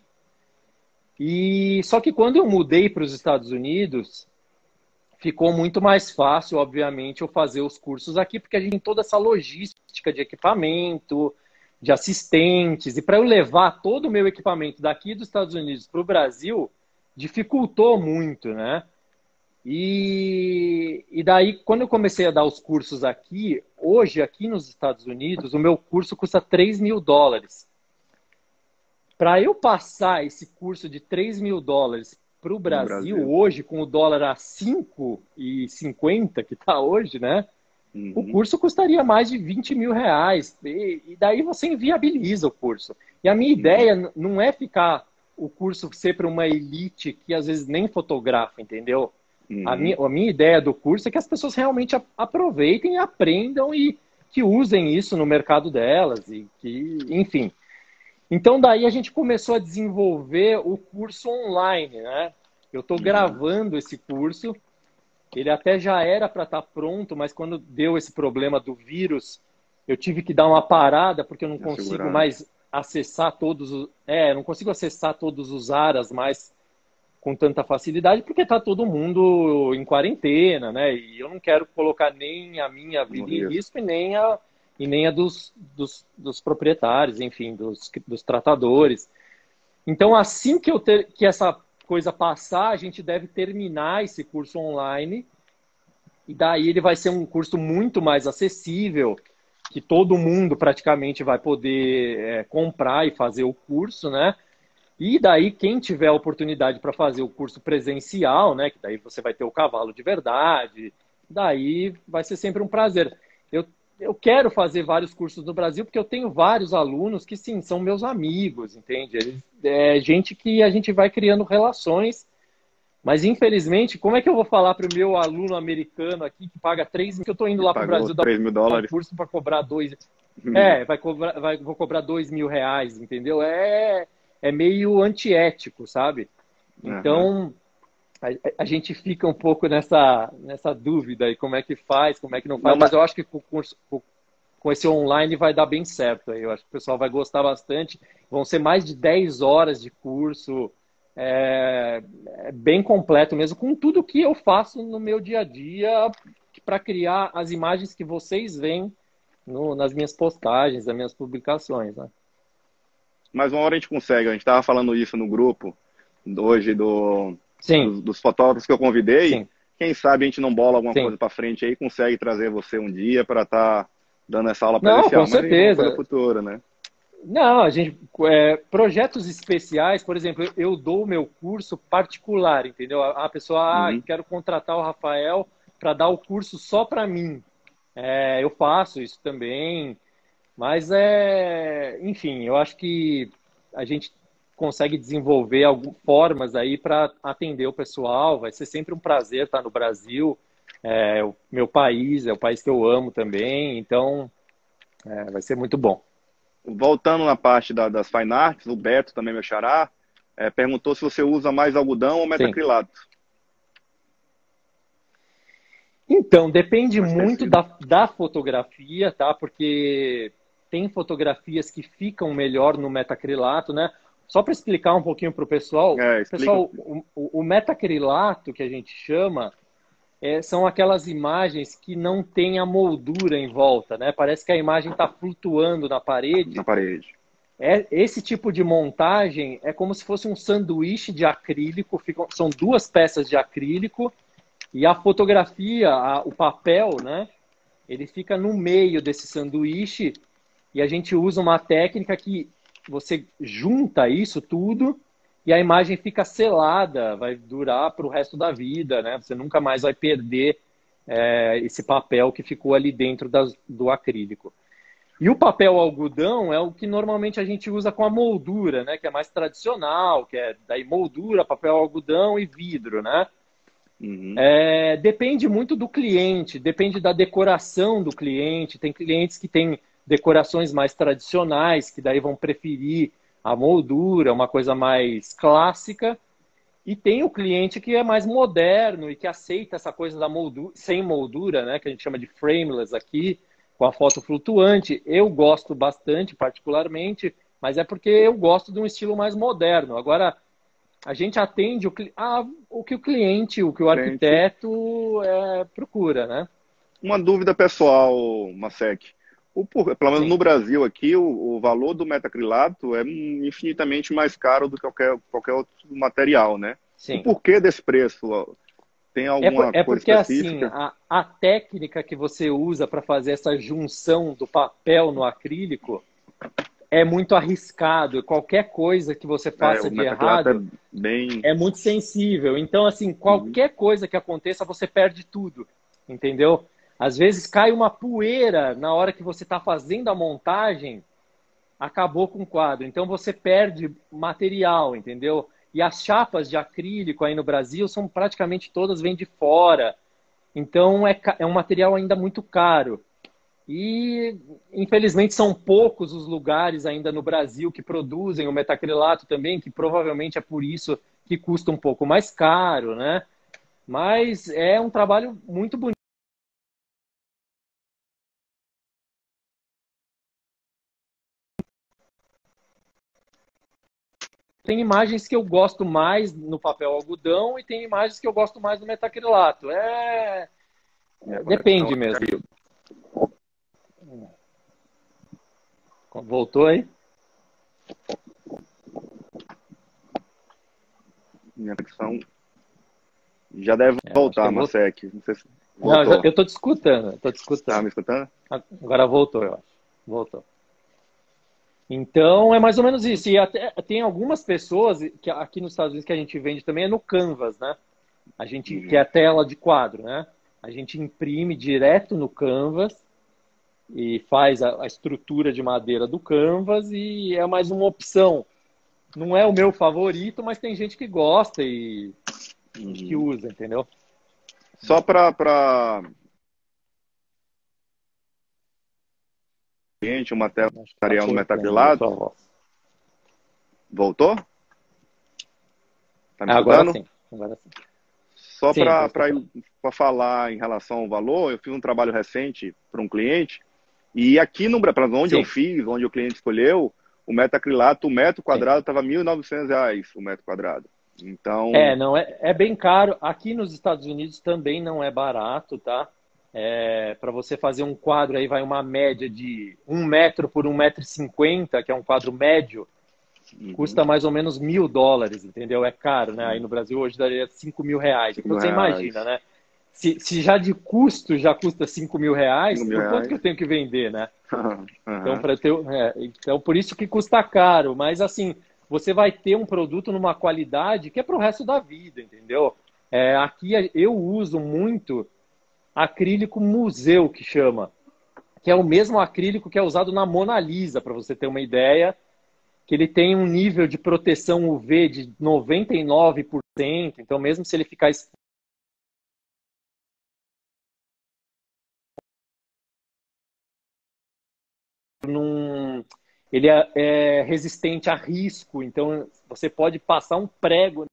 E só que quando eu mudei para os Estados Unidos, ficou muito mais fácil, obviamente, eu fazer os cursos aqui, porque a gente tem toda essa logística de equipamento, de assistentes, e para eu levar todo o meu equipamento daqui dos Estados Unidos para o Brasil, dificultou muito, né? E, e daí, quando eu comecei a dar os cursos aqui, hoje, aqui nos Estados Unidos, o meu curso custa três mil dólares. Para eu passar esse curso de três mil dólares para o Brasil, Brasil. hoje, com o dólar a cinco e cinquenta que está hoje, né? Uhum. O curso custaria mais de vinte mil reais. E, e daí você inviabiliza o curso. E a minha ideia Uhum. não é ficar o curso ser para uma elite que às vezes nem fotografa, entendeu? Uhum. A, minha, a minha ideia do curso é que as pessoas realmente aproveitem e aprendam e que usem isso no mercado delas. E que, enfim. Então, daí a gente começou a desenvolver o curso online, né? Eu estou Uhum. gravando esse curso. Ele até já era para estar pronto, mas quando deu esse problema do vírus, eu tive que dar uma parada, porque eu não consigo Assegurado. mais acessar todos os... É, não consigo acessar todos os aras mais com tanta facilidade, porque está todo mundo em quarentena, né? E eu não quero colocar nem a minha vida em risco e nem a, e nem a dos, dos, dos proprietários, enfim, dos, dos tratadores. Então, assim que, eu ter, que essa coisa passar, a gente deve terminar esse curso online e daí ele vai ser um curso muito mais acessível, que todo mundo praticamente vai poder é, comprar e fazer o curso, né? E daí, quem tiver a oportunidade para fazer o curso presencial, né? Que daí você vai ter o cavalo de verdade, daí vai ser sempre um prazer. Eu, eu quero fazer vários cursos no Brasil, porque eu tenho vários alunos que, sim, são meus amigos, entende? Eles, é gente que a gente vai criando relações, mas, infelizmente, como é que eu vou falar para o meu aluno americano aqui, que paga três mil, que eu estou indo lá para o Brasil dar três mil um dólares. curso para cobrar dois... Uhum. É, vai cobrar, vai, vou cobrar dois mil reais, entendeu? É... é meio antiético, sabe? Então, Uhum. a, a gente fica um pouco nessa, nessa dúvida aí, como é que faz, como é que não faz, Não, mas mas... eu acho que com, com, com esse online vai dar bem certo aí. Eu acho que o pessoal vai gostar bastante. Vão ser mais de dez horas de curso, é, é bem completo mesmo, com tudo que eu faço no meu dia a dia para criar as imagens que vocês veem no, nas minhas postagens, nas minhas publicações, né? Mas uma hora a gente consegue. A gente estava falando isso no grupo hoje do, Sim. dos, dos fotógrafos que eu convidei. Sim. Quem sabe a gente não bola alguma Sim. coisa para frente aí e consegue trazer você um dia para estar tá dando essa aula Não, presencial. com certeza. Mas no futuro, né? Não, a gente... É, projetos especiais, por exemplo, eu, eu dou o meu curso particular, entendeu? A, a pessoa, Uhum. ah, quero contratar o Rafael para dar o curso só para mim. É, eu faço isso também. Mas, é, enfim, eu acho que a gente consegue desenvolver algumas formas aí para atender o pessoal. Vai ser sempre um prazer estar no Brasil. É o meu país, é o país que eu amo também. Então, é, vai ser muito bom. Voltando na parte da, das fine arts, o Beto, também meu xará, é, perguntou se você usa mais algodão ou metacrilato. Sim. Então, depende muito da, da fotografia, tá? Porque... tem fotografias que ficam melhor no metacrilato, né? Só para explicar um pouquinho para o pessoal, é, pessoal, o, o metacrilato que a gente chama é, são aquelas imagens que não tem a moldura em volta, né? Parece que a imagem está flutuando na parede. Na parede. É, esse tipo de montagem é como se fosse um sanduíche de acrílico, ficam, são duas peças de acrílico e a fotografia, a, o papel, né? Ele fica no meio desse sanduíche. E a gente usa uma técnica que você junta isso tudo e a imagem fica selada, vai durar para o resto da vida, né? Você nunca mais vai perder é, esse papel que ficou ali dentro das, do acrílico. E o papel algodão é o que normalmente a gente usa com a moldura, né? Que é mais tradicional, que é daí moldura, papel algodão e vidro, né? Uhum. É, depende muito do cliente, depende da decoração do cliente. Tem clientes que têm decorações mais tradicionais, que daí vão preferir a moldura, uma coisa mais clássica. E tem o cliente que é mais moderno e que aceita essa coisa da moldura, sem moldura, né? Que a gente chama de frameless aqui, com a foto flutuante. Eu gosto bastante, particularmente, mas é porque eu gosto de um estilo mais moderno. Agora, a gente atende o, ah, o que o cliente, o que o arquiteto é, procura, né? Uma dúvida pessoal, Masek. O, pelo menos Sim. no Brasil aqui, o, o valor do metacrilato é infinitamente mais caro do que qualquer, qualquer outro material, né? Sim. O porquê desse preço? Tem alguma é, é coisa porque, específica? assim, a, a técnica que você usa para fazer essa junção do papel no acrílico é muito arriscado. Qualquer coisa que você faça é, de errado é, bem... é muito sensível. Então, assim, qualquer uhum. coisa que aconteça, você perde tudo, entendeu? Às vezes cai uma poeira na hora que você está fazendo a montagem, acabou com o quadro. Então, você perde material, entendeu? E as chapas de acrílico aí no Brasil são praticamente todas vêm de fora. Então, é, é um material ainda muito caro. E, infelizmente, são poucos os lugares ainda no Brasil que produzem o metacrilato também, que provavelmente é por isso que custa um pouco mais caro, né? Mas é um trabalho muito bonito. Tem imagens que eu gosto mais no papel algodão e tem imagens que eu gosto mais no metacrilato. É... é depende mesmo. Voltou aí? Minha conexão já deve é, voltar, Masek. Não sei se Não, eu estou te escutando. Tô te escutando. Tá me escutando? Agora voltou, eu acho. Voltou. Então, é mais ou menos isso. E até tem algumas pessoas que aqui nos Estados Unidos que a gente vende também é no Canvas, né? A gente uhum. que é a tela de quadro, né? A gente imprime direto no Canvas e faz a, a estrutura de madeira do Canvas e é mais uma opção. Não é o meu favorito, mas tem gente que gosta e uhum. que usa, entendeu? Só para pra... gente, um material no metacrilato. Voltou? Tá me agora sim, agora sim. Só para falar em relação ao valor, eu fiz um trabalho recente para um cliente e aqui no Brasil, onde sim. eu fiz, onde o cliente escolheu, o metacrilato, o metro quadrado estava mil e novecentos reais o metro quadrado. Então... É, não, é, é bem caro. Aqui nos Estados Unidos também não é barato, tá? É, para você fazer um quadro aí vai uma média de um metro por um metro e cinquenta, que é um quadro médio, uhum. custa mais ou menos mil dólares, entendeu? É caro, né? Aí no Brasil hoje daria cinco mil reais. Então você imagina, né? Se, se já de custo já custa cinco mil reais, cinco mil por quanto reais? Que eu tenho que vender, né? Uhum. Então, para ter, é, então, por isso que custa caro. Mas assim, você vai ter um produto numa qualidade que é para o resto da vida, entendeu? É, aqui eu uso muito acrílico museu, que chama, que é o mesmo acrílico que é usado na Mona Lisa, para você ter uma ideia, que ele tem um nível de proteção U V de noventa e nove por cento, então mesmo se ele ficar num... ele é, é resistente a risco, então você pode passar um prego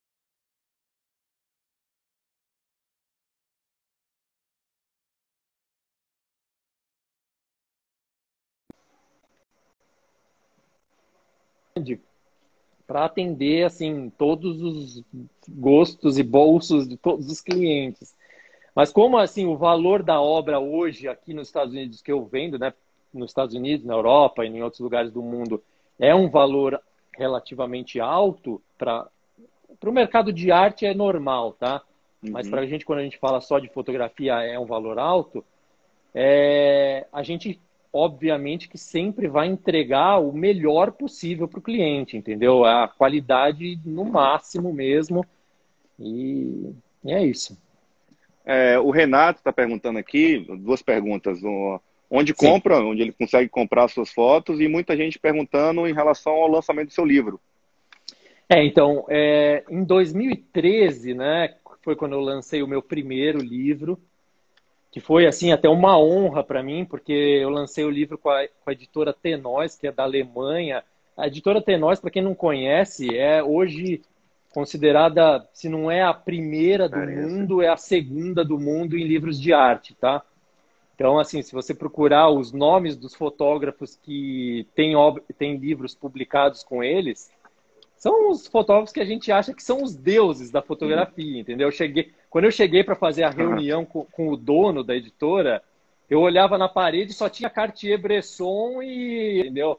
para atender assim todos os gostos e bolsos de todos os clientes. Mas como assim o valor da obra hoje aqui nos Estados Unidos que eu vendo, né, nos Estados Unidos, na Europa e em outros lugares do mundo, é um valor relativamente alto para para o mercado de arte é normal, tá? Uhum. Mas para a gente, quando a gente fala só de fotografia, é um valor alto. É, a gente obviamente que sempre vai entregar o melhor possível para o cliente, entendeu? A qualidade no máximo mesmo, e, e é isso. É, o Renato está perguntando aqui, duas perguntas. Onde Sim. compra, onde ele consegue comprar suas fotos, e muita gente perguntando em relação ao lançamento do seu livro. É, então, é, em dois mil e treze, né, foi quando eu lancei o meu primeiro livro, que foi, assim, até uma honra para mim, porque eu lancei o livro com a, com a editora Tenóis, que é da Alemanha. A editora Tenóis, para quem não conhece, é hoje considerada, se não é a primeira do Referência. mundo, é a segunda do mundo em livros de arte, tá? Então, assim, se você procurar os nomes dos fotógrafos que têm, ob- têm livros publicados com eles, são os fotógrafos que a gente acha que são os deuses da Uhum. fotografia, entendeu? Eu cheguei, quando eu cheguei para fazer a reunião com, com o dono da editora, eu olhava na parede e só tinha Cartier-Bresson e, entendeu?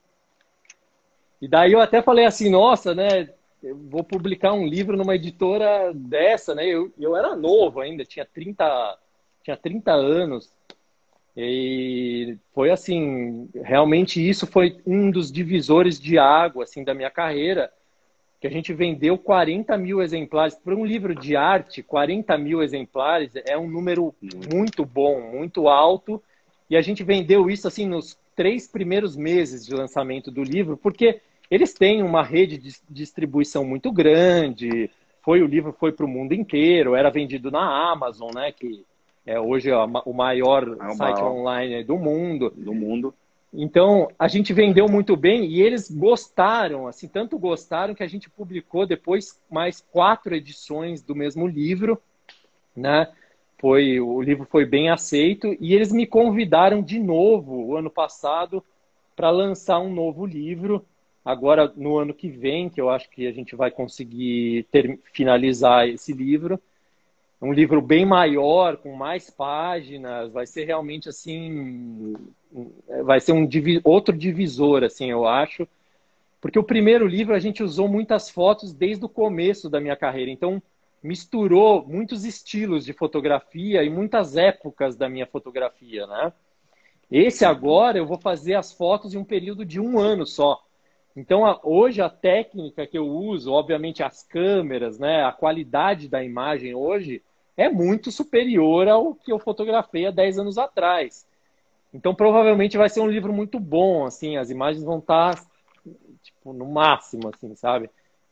E daí eu até falei assim, nossa, né? Eu vou publicar um livro numa editora dessa, né? Eu, eu era novo ainda, tinha trinta, tinha trinta anos. E foi assim, realmente isso foi um dos divisores de água assim da minha carreira, que a gente vendeu quarenta mil exemplares. Para um livro de arte, quarenta mil exemplares é um número Muito. muito bom, muito alto. E a gente vendeu isso assim nos três primeiros meses de lançamento do livro, porque eles têm uma rede de distribuição muito grande. Foi o livro foi para o mundo inteiro, era vendido na Amazon, né? Que é hoje o maior É o site maior online do mundo. do mundo. Então, a gente vendeu muito bem e eles gostaram, assim, tanto gostaram que a gente publicou depois mais quatro edições do mesmo livro, né? Foi, o livro foi bem aceito e eles me convidaram de novo o ano passado para lançar um novo livro, agora no ano que vem, que eu acho que a gente vai conseguir ter, finalizar esse livro. Um livro bem maior, com mais páginas, vai ser realmente assim, vai ser um outro divisor, assim, eu acho, porque o primeiro livro a gente usou muitas fotos desde o começo da minha carreira, então misturou muitos estilos de fotografia e muitas épocas da minha fotografia, né? Esse Uhum. agora eu vou fazer as fotos em um período de um ano só. Então, a, hoje a técnica que eu uso, obviamente as câmeras, né, a qualidade da imagem hoje é muito superior ao que eu fotografei há dez anos atrás. Então, provavelmente vai ser um livro muito bom, assim, as imagens vão estar tipo no máximo, assim, sabe?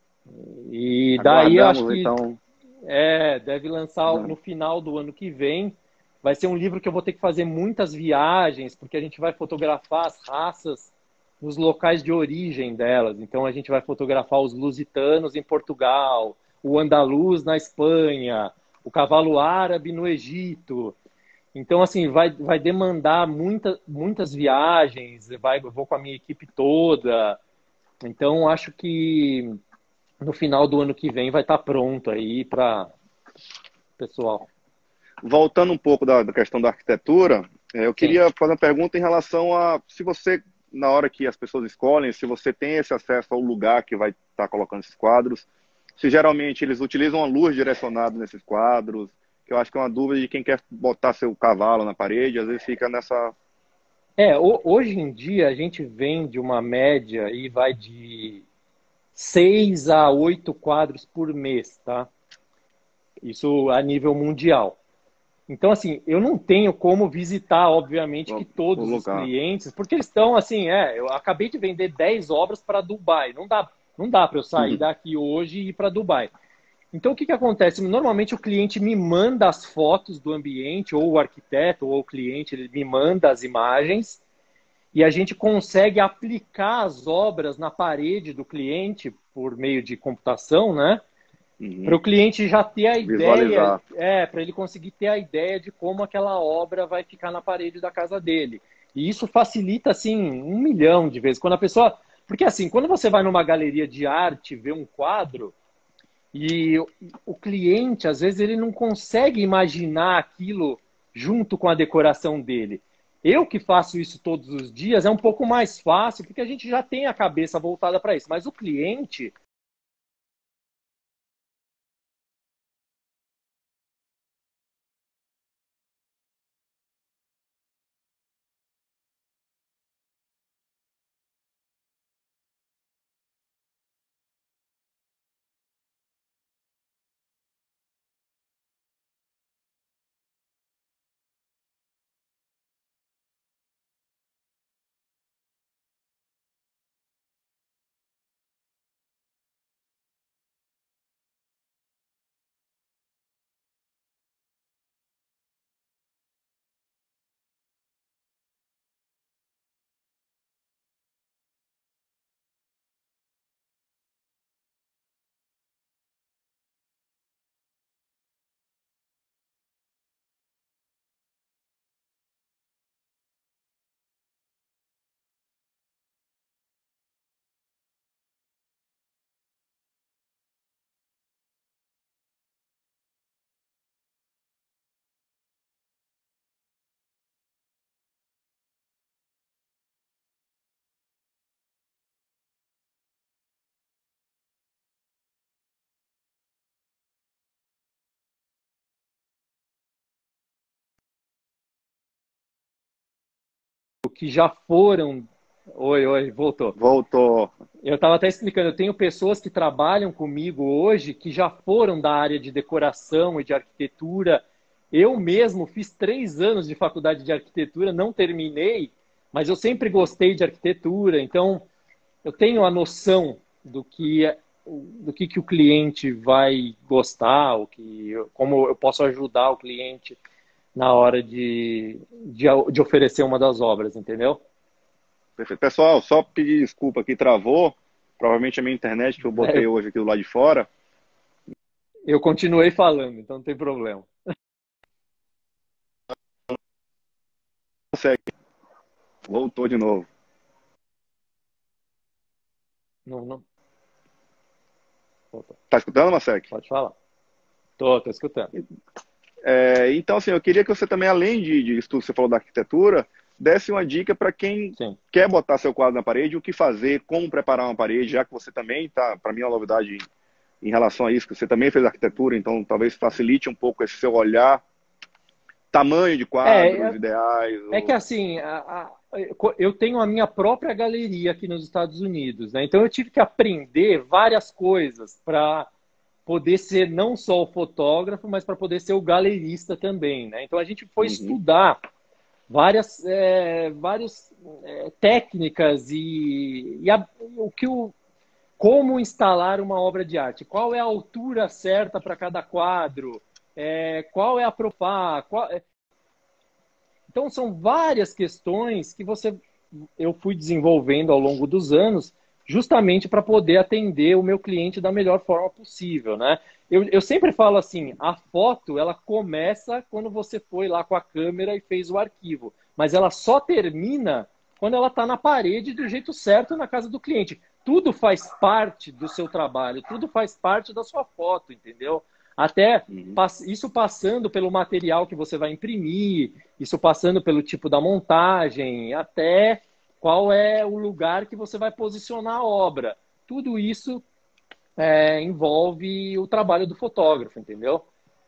E daí eu acho Aguardamos, que então. é, deve lançar no final do ano que vem. Vai ser um livro que eu vou ter que fazer muitas viagens, porque a gente vai fotografar as raças nos locais de origem delas. Então a gente vai fotografar os lusitanos em Portugal, o andaluz na Espanha, o cavalo árabe no Egito. Então, assim, vai, vai demandar muita, muitas viagens, vai, eu vou com a minha equipe toda. Então, acho que no final do ano que vem vai estar pronto aí para pessoal. Voltando um pouco da, da questão da arquitetura, é, eu Sim. queria fazer uma pergunta em relação a se você, na hora que as pessoas escolhem, se você tem esse acesso ao lugar que vai estar colocando esses quadros, se geralmente eles utilizam a luz direcionada nesses quadros, que eu acho que é uma dúvida de quem quer botar seu cavalo na parede, às vezes fica nessa. É, ho- hoje em dia a gente vende uma média e vai de seis a oito quadros por mês, tá? Isso a nível mundial. Então, assim, eu não tenho como visitar, obviamente, que O todos os lugar. clientes, porque eles estão assim, é, eu acabei de vender dez obras para Dubai. Não dá, não dá para eu sair daqui hoje e ir para Dubai. Então, o que, que acontece? Normalmente o cliente me manda as fotos do ambiente, ou o arquiteto, ou o cliente, ele me manda as imagens, e a gente consegue aplicar as obras na parede do cliente por meio de computação, né? Para Uhum. o cliente já ter a ideia, Visualizar. é, para ele conseguir ter a ideia de como aquela obra vai ficar na parede da casa dele. E isso facilita, assim, um milhão de vezes. Quando a pessoa. Porque, assim, quando você vai numa galeria de arte ver um quadro, e o cliente, às vezes, ele não consegue imaginar aquilo junto com a decoração dele. Eu que faço isso todos os dias é um pouco mais fácil, porque a gente já tem a cabeça voltada para isso. Mas o cliente, que já foram... Oi, oi, voltou. Voltou. Eu estava até explicando, eu tenho pessoas que trabalham comigo hoje que já foram da área de decoração e de arquitetura. Eu mesmo fiz três anos de faculdade de arquitetura, não terminei, mas eu sempre gostei de arquitetura, então eu tenho a noção do que, do que, que o cliente vai gostar, o que, como eu posso ajudar o cliente na hora de, de, de oferecer uma das obras, entendeu? Perfeito. Pessoal, só pedir desculpa aqui, travou. Provavelmente a minha internet que eu botei É, hoje aqui do lado de fora. eu continuei falando, então não tem problema. Consegue. Voltou de novo. Não, não. Voltou. Tá escutando, Masek? Pode falar. Tô, tô escutando. É, então, assim, eu queria que você também, além de, de isso tudo que você falou da arquitetura, desse uma dica para quem Sim. quer botar seu quadro na parede, o que fazer, como preparar uma parede, já que você também tá, para mim é uma novidade em, em relação a isso, que você também fez arquitetura, então talvez facilite um pouco esse seu olhar, tamanho de quadros É, ideais. é ou... que assim, a, a, eu tenho a minha própria galeria aqui nos Estados Unidos, né? Então eu tive que aprender várias coisas para poder ser não só o fotógrafo, mas para poder ser o galerista também, né? Então a gente foi Uhum. estudar várias, é, várias é, técnicas e, e a, o que o, como instalar uma obra de arte, qual é a altura certa para cada quadro, é, qual é a profar, qual... Então são várias questões que você eu fui desenvolvendo ao longo dos anos, justamente para poder atender o meu cliente da melhor forma possível, né? Eu, eu sempre falo assim, a foto, ela começa quando você foi lá com a câmera e fez o arquivo, mas ela só termina quando ela está na parede do jeito certo na casa do cliente. Tudo faz parte do seu trabalho, tudo faz parte da sua foto, entendeu? Até Uhum. isso passando pelo material que você vai imprimir, isso passando pelo tipo da montagem, até qual é o lugar que você vai posicionar a obra. Tudo isso é, envolve o trabalho do fotógrafo, entendeu?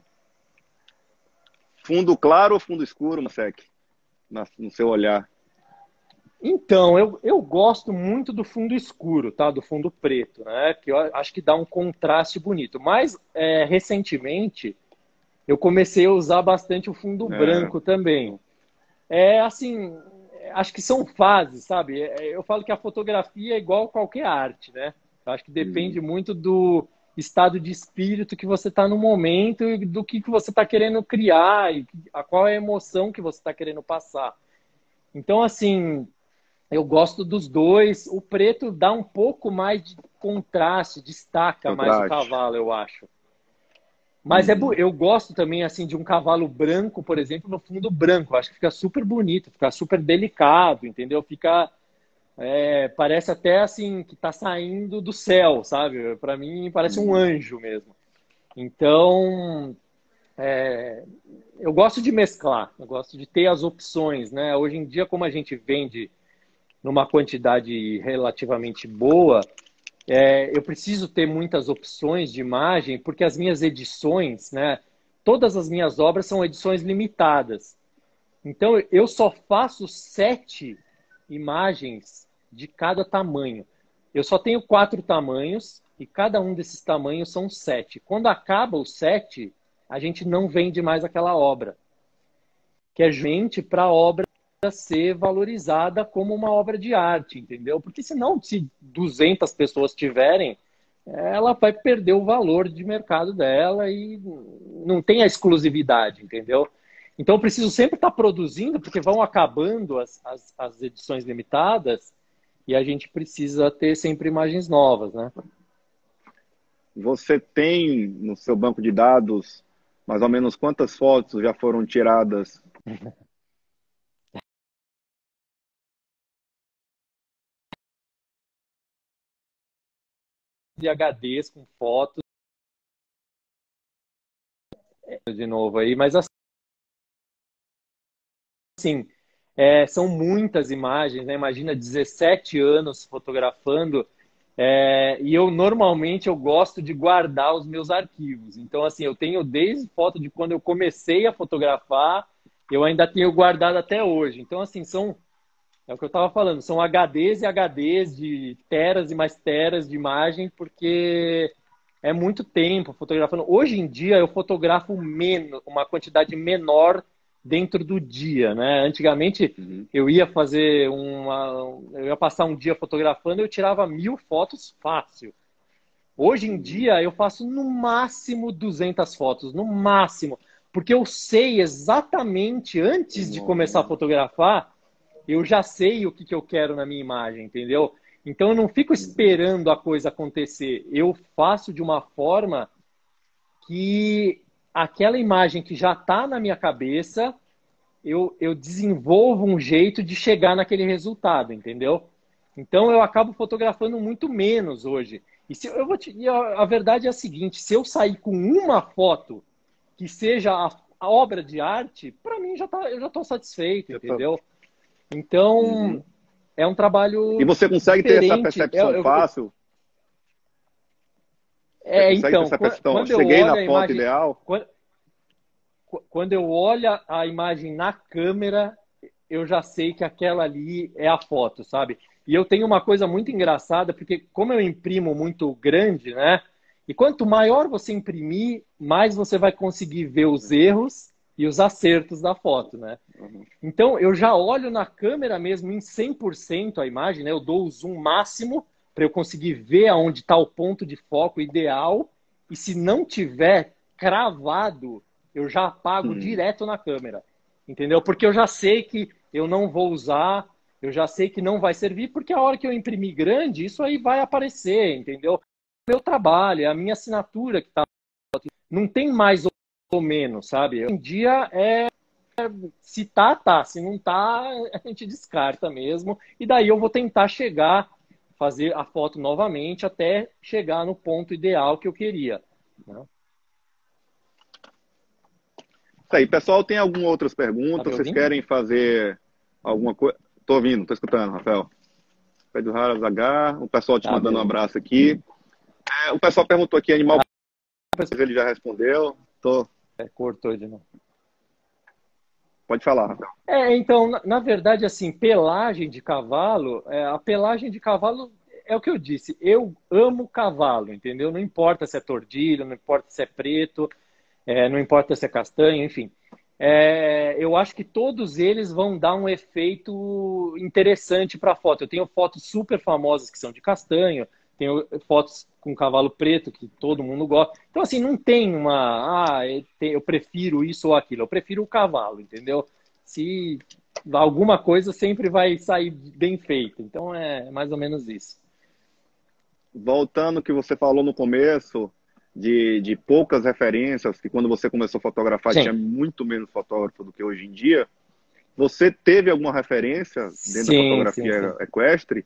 Fundo claro ou fundo escuro, Masek? No seu olhar. Então, eu, eu gosto muito do fundo escuro, tá? Do fundo preto, né? Que eu acho que dá um contraste bonito. Mas, é, recentemente, eu comecei a usar bastante o fundo É. branco também. É assim, acho que são fases, sabe? Eu falo que a fotografia é igual qualquer arte, né? Eu acho que depende Uhum. muito do estado de espírito que você está no momento e do que, que você está querendo criar e a qual é a emoção que você está querendo passar. Então, assim, eu gosto dos dois. O preto dá um pouco mais de contraste, destaca mais o Contraste. cavalo, eu acho. Mas é, Uhum. eu gosto também assim de um cavalo branco, por exemplo, no fundo branco. Acho que fica super bonito, fica super delicado, entendeu? Fica, é, parece até assim que está saindo do céu, sabe? Para mim parece um Uhum. anjo mesmo. Então, é, eu gosto de mesclar, eu gosto de ter as opções, né? Hoje em dia, como a gente vende numa quantidade relativamente boa, é, eu preciso ter muitas opções de imagem, porque as minhas edições, né, todas as minhas obras são edições limitadas. Então, eu só faço sete imagens de cada tamanho. Eu só tenho quatro tamanhos e cada um desses tamanhos são sete. Quando acaba o sete, a gente não vende mais aquela obra, que é gente para a obra ser valorizada como uma obra de arte, entendeu? Porque senão, se duzentas pessoas tiverem, ela vai perder o valor de mercado dela e não tem a exclusividade, entendeu? Então, eu preciso sempre estar produzindo, porque vão acabando as, as, as edições limitadas e a gente precisa ter sempre imagens novas, né? Você tem no seu banco de dados mais ou menos quantas fotos já foram tiradas? De H Ds com fotos de novo aí, mas assim, é, são muitas imagens, né? Imagina dezessete anos fotografando, é, e eu normalmente eu gosto de guardar os meus arquivos. Então, assim, eu tenho desde foto de quando eu comecei a fotografar, eu ainda tenho guardado até hoje. Então, assim, são É o que eu estava falando, são H Ds e H Ds de teras e mais teras de imagem, porque é muito tempo fotografando. Hoje em dia eu fotografo menos, uma quantidade menor dentro do dia, né? Antigamente Uhum. eu ia fazer uma, eu ia passar um dia fotografando e eu tirava mil fotos fácil. Hoje em dia eu faço no máximo duzentas fotos, no máximo, porque eu sei exatamente antes de começar a fotografar, eu já sei o que, que eu quero na minha imagem, entendeu? Então eu não fico esperando a coisa acontecer. Eu faço de uma forma que aquela imagem que já está na minha cabeça, eu, eu desenvolvo um jeito de chegar naquele resultado, entendeu? Então eu acabo fotografando muito menos hoje. E se eu vou te, e a, a verdade é a seguinte: se eu sair com uma foto que seja a, a obra de arte, para mim já tá, eu já estou satisfeito, entendeu? Então, Uhum. é um trabalho E você consegue ter essa diferente. percepção Eu- eu- fácil? Você é, consegue ter então, essa quan- percepção? quando eu Cheguei olho na a foto imagem, ideal? quan- qu- quando eu olho a imagem na câmera, eu já sei que aquela ali é a foto, sabe? E eu tenho uma coisa muito engraçada, porque como eu imprimo muito grande, né? E quanto maior você imprimir, mais você vai conseguir ver os erros e os acertos da foto, né? Uhum. Então, eu já olho na câmera mesmo em cem por cento a imagem, né? Eu dou o zoom máximo para eu conseguir ver aonde está o ponto de foco ideal. E se não tiver cravado, eu já apago Uhum. direto na câmera. Entendeu? Porque eu já sei que eu não vou usar, eu já sei que não vai servir, porque a hora que eu imprimir grande, isso aí vai aparecer, entendeu? Meu trabalho, é a minha assinatura que tá. Não tem mais ou menos, sabe? Hoje em dia é se tá, tá. Se não tá, a gente descarta mesmo. E daí eu vou tentar chegar, fazer a foto novamente até chegar no ponto ideal que eu queria, né? Isso aí, pessoal, tem algumas outras Tá me perguntas? Vocês ouvindo? querem fazer alguma coisa? Tô ouvindo, tô escutando, Rafael. Pedro Raras H, o pessoal te Tá, mandando um beleza. abraço aqui. É, o pessoal perguntou aqui, animal, Ah, ele já respondeu. Tô... é, cortou de novo. Pode falar, Rafael. É, então, na, na verdade, assim, pelagem de cavalo, é, a pelagem de cavalo é o que eu disse, eu amo cavalo, entendeu? Não importa se é tordilho, não importa se é preto, é, não importa se é castanho, enfim. É, eu acho que todos eles vão dar um efeito interessante para a foto. Eu tenho fotos super famosas que são de castanho, tenho fotos com cavalo preto que todo mundo gosta. Então, assim, não tem uma, ah, eu prefiro isso ou aquilo, eu prefiro o cavalo, entendeu? Se alguma coisa sempre vai sair bem feita. Então, é mais ou menos isso. Voltando ao que você falou no começo, de, de poucas referências, que quando você começou a fotografar tinha Sim, muito menos fotógrafo do que hoje em dia. Você teve alguma referência dentro da sim, sim, sim. fotografia equestre?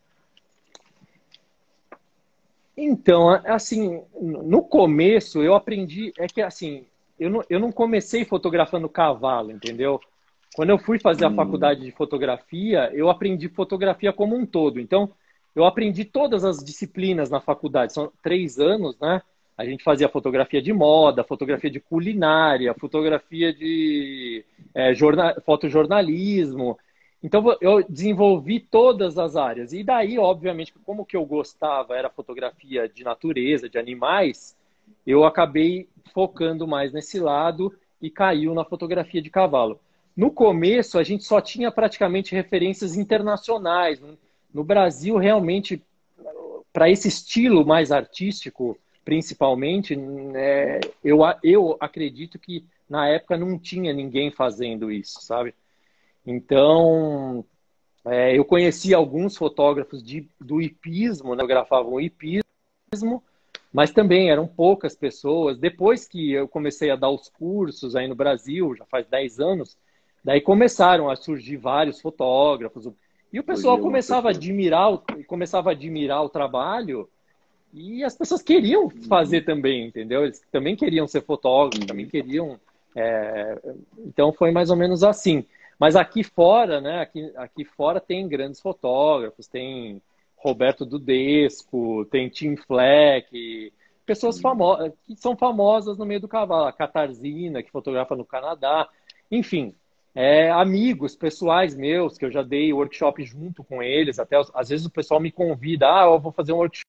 Então, assim, no começo eu aprendi, é que assim, eu não, eu não comecei fotografando cavalo, entendeu? Quando eu fui fazer a Hum, faculdade de fotografia, eu aprendi fotografia como um todo. Então, eu aprendi todas as disciplinas na faculdade, são três anos, né? A gente fazia fotografia de moda, fotografia de culinária, fotografia de é, jornal, fotojornalismo. Então eu desenvolvi todas as áreas. E daí, obviamente, como que eu gostava era fotografia de natureza, de animais, eu acabei focando mais nesse lado e caiu na fotografia de cavalo. No começo, a gente só tinha praticamente referências internacionais. No Brasil, realmente, para esse estilo mais artístico, principalmente, é, eu, eu acredito que na época não tinha ninguém fazendo isso, sabe? Então, é, eu conheci alguns fotógrafos de, do hipismo, né, fotografavam hipismo, mas também eram poucas pessoas. Depois que eu comecei a dar os cursos aí no Brasil, já faz dez anos, daí começaram a surgir vários fotógrafos. E o pessoal surgiu algumas começava a pessoas. admirar, começava a admirar o trabalho e as pessoas queriam fazer Uhum, também, entendeu? Eles também queriam ser fotógrafos, também uhum, queriam. É... Então foi mais ou menos assim. Mas aqui fora, né? Aqui, aqui fora tem grandes fotógrafos, tem Roberto Dudesco, tem Tim Fleck, pessoas uhum. famosas que são famosas no meio do cavalo, a Catarzina, que fotografa no Canadá, enfim. é, amigos pessoais meus, que eu já dei workshop junto com eles, até às vezes o pessoal me convida, ah, eu vou fazer um workshop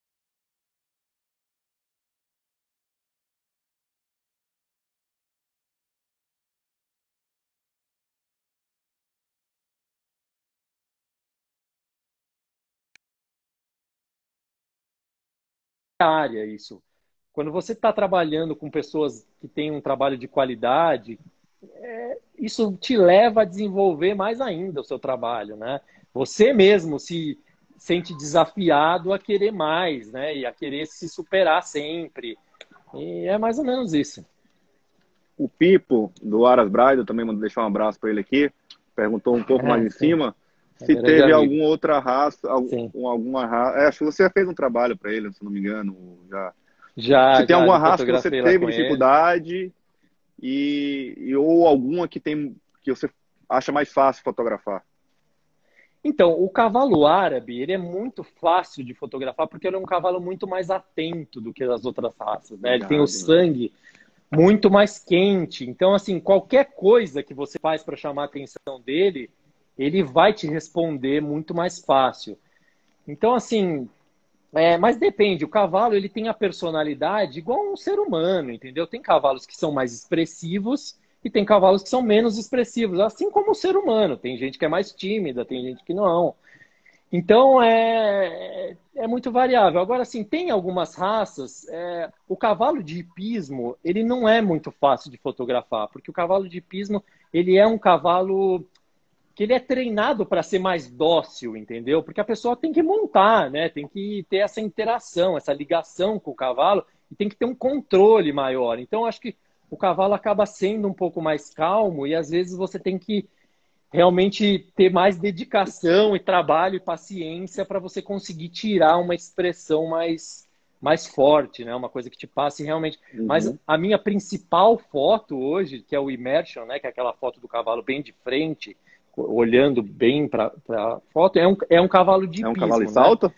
área, isso. Quando você está trabalhando com pessoas que têm um trabalho de qualidade, é, isso te leva a desenvolver mais ainda o seu trabalho, né? Você mesmo se sente desafiado a querer mais, né? E a querer se superar sempre. E é mais ou menos isso. O Pipo, do Aras Bridal, também mandou deixar um abraço para ele aqui, perguntou um pouco É, mais em sim. cima É se grande teve amigo. alguma outra raça, Sim. algum, alguma raça. É, acho que você já fez um trabalho para ele, se não me engano. Já. Se Já, tem já, alguma já raça que você fotografei lá teve com ele. dificuldade e, e ou alguma que tem que você acha mais fácil fotografar. Então, o cavalo árabe, ele é muito fácil de fotografar porque ele é um cavalo muito mais atento do que as outras raças, né? Ele tem o Verdade, né? sangue muito mais quente. Então, assim, qualquer coisa que você faz para chamar a atenção dele, ele vai te responder muito mais fácil. Então, assim, é, mas depende. O cavalo, ele tem a personalidade igual um ser humano, entendeu? Tem cavalos que são mais expressivos e tem cavalos que são menos expressivos, assim como o ser humano. Tem gente que é mais tímida, tem gente que não. Então, é, é muito variável. Agora, assim, tem algumas raças, é, o cavalo de hipismo, ele não é muito fácil de fotografar, porque o cavalo de hipismo, ele é um cavalo que ele é treinado para ser mais dócil, entendeu? Porque a pessoa tem que montar, né? Tem que ter essa interação, essa ligação com o cavalo, e tem que ter um controle maior. Então, acho que o cavalo acaba sendo um pouco mais calmo, e às vezes você tem que realmente ter mais dedicação e trabalho e paciência para você conseguir tirar uma expressão mais, mais forte, né? Uma coisa que te passe realmente. Mas Uhum. a minha principal foto hoje, que é o immersion, né? Que é aquela foto do cavalo bem de frente, olhando bem para a foto, é um, é um cavalo de É um cavalo de hipismo, né? salto?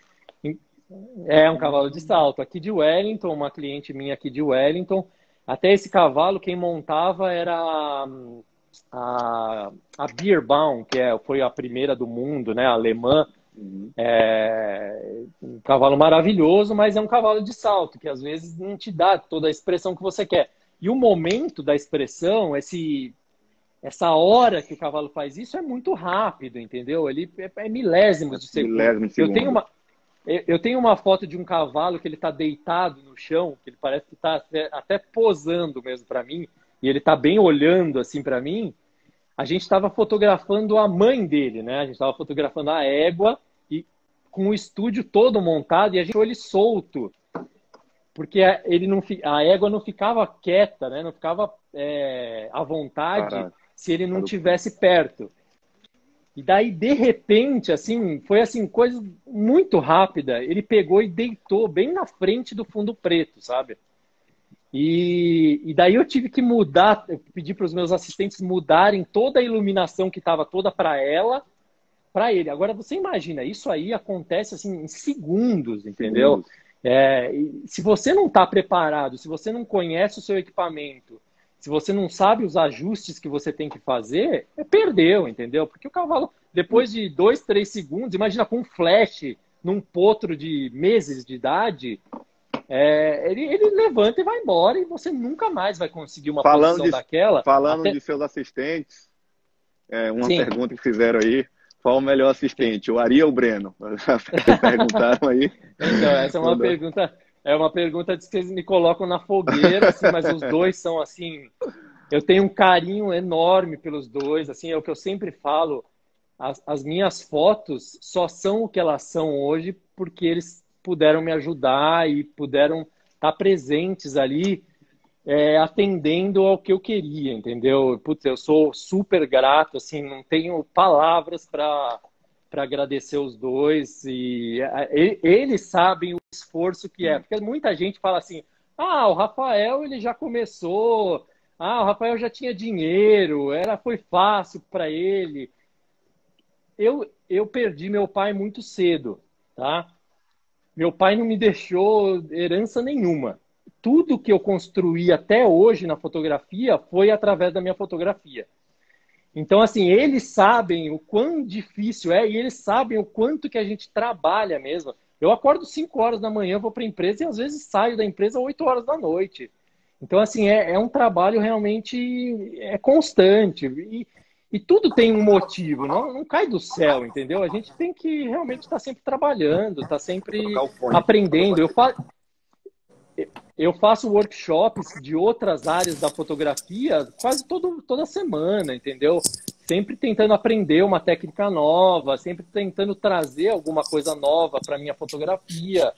É um cavalo de salto. Aqui de Wellington, uma cliente minha aqui de Wellington, até esse cavalo, quem montava era a, a Bierbaum, que é, foi a primeira do mundo, né, a alemã. Uhum. É um cavalo maravilhoso, mas é um cavalo de salto, que às vezes não te dá toda a expressão que você quer. E o momento da expressão, esse, essa hora que o cavalo faz isso é muito rápido, entendeu? Ele é, é milésimos de segundo. Milésimo de Eu tenho segundo. uma, eu tenho uma foto de um cavalo que ele está deitado no chão, que ele parece que está até, até posando mesmo para mim, e ele está bem olhando assim para mim. A gente estava fotografando a mãe dele, né? A gente estava fotografando a égua e com o estúdio todo montado e a gente deixou ele solto, porque ele não, a égua não ficava quieta, né? Não ficava é, à vontade Parado. se ele não tivesse perto. E daí, de repente, assim, foi assim, coisa muito rápida. Ele pegou e deitou bem na frente do fundo preto, sabe? E, e daí eu tive que mudar, eu pedi para os meus assistentes mudarem toda a iluminação que estava toda para ela, para ele. Agora você imagina, isso aí acontece assim em segundos, entendeu? Segundos. É, se você não está preparado, se você não conhece o seu equipamento, se você não sabe os ajustes que você tem que fazer, é perdeu, entendeu? Porque o cavalo, depois de dois, três segundos, imagina com um flash num potro de meses de idade, é, ele, ele levanta e vai embora e você nunca mais vai conseguir uma Falando posição de, daquela. falando até... de seus assistentes, é, uma Sim. pergunta que fizeram aí, qual o melhor assistente, Sim. o Ari ou o Breno? Perguntaram aí. Então, essa é uma Mandou. pergunta, é uma pergunta que eles me colocam na fogueira, assim, mas os dois são assim, eu tenho um carinho enorme pelos dois, assim, é o que eu sempre falo, as, as minhas fotos só são o que elas são hoje porque eles puderam me ajudar e puderam estar presentes ali, é, atendendo ao que eu queria, entendeu? Putz, eu sou super grato, assim, não tenho palavras para para agradecer os dois e, e eles sabem o esforço que é, porque muita gente fala assim, ah, o Rafael ele já começou, ah, o Rafael já tinha dinheiro, era, foi fácil para ele. Eu, eu perdi meu pai muito cedo, tá? Meu pai não me deixou herança nenhuma. Tudo que eu construí até hoje na fotografia foi através da minha fotografia. Então, assim, eles sabem o quão difícil é e eles sabem o quanto que a gente trabalha mesmo. Eu acordo cinco horas da manhã, vou para a empresa e às vezes saio da empresa oito horas da noite. Então, assim, é, é um trabalho realmente é constante. E, e tudo tem um motivo, não, não cai do céu, entendeu? A gente tem que realmente estar sempre trabalhando, estar sempre aprendendo. Eu, fa... eu faço workshops de outras áreas da fotografia quase todo, toda semana, entendeu? Sempre tentando aprender uma técnica nova, sempre tentando trazer alguma coisa nova para minha fotografia.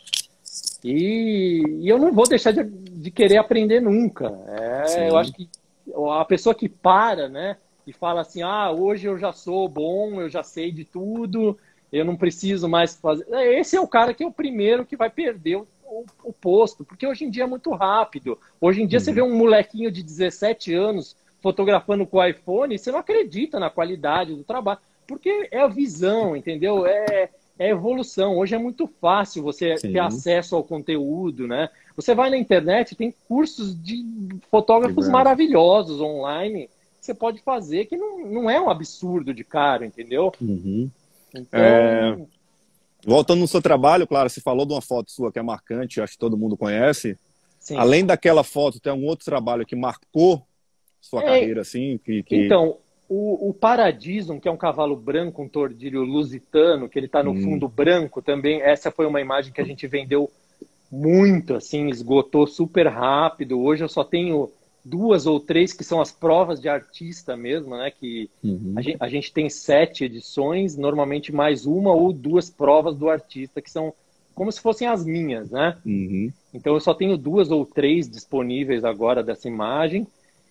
E, e eu não vou deixar de, de querer aprender nunca. É, eu acho que a pessoa que para, né, e fala assim, ah, hoje eu já sou bom, eu já sei de tudo, eu não preciso mais fazer. Esse é o cara que é o primeiro que vai perder o, o, o posto, porque hoje em dia é muito rápido. Hoje em dia uhum. você vê um molequinho de dezessete anos fotografando com o iPhone, e você não acredita na qualidade do trabalho, porque é a visão, entendeu? É... É evolução. Hoje é muito fácil você Sim. ter acesso ao conteúdo, né? Você vai na internet, tem cursos de fotógrafos Sim. maravilhosos online que você pode fazer, que não, não é um absurdo de caro, entendeu? Uhum. Então... É... Voltando no seu trabalho, claro, você falou de uma foto sua que é marcante, acho que todo mundo conhece. Sim. Além daquela foto, tem algum outro trabalho que marcou sua é... carreira, assim? Que, que... Então... O, o Paradisum, que é um cavalo branco, um tordilho lusitano, que ele está no hum. fundo branco também, essa foi uma imagem que a gente vendeu muito, assim, esgotou super rápido. Hoje eu só tenho duas ou três que são as provas de artista mesmo, né? Que uhum. a, gente, a gente tem sete edições, normalmente mais uma ou duas provas do artista, que são como se fossem as minhas, né? Uhum. Então eu só tenho duas ou três disponíveis agora dessa imagem.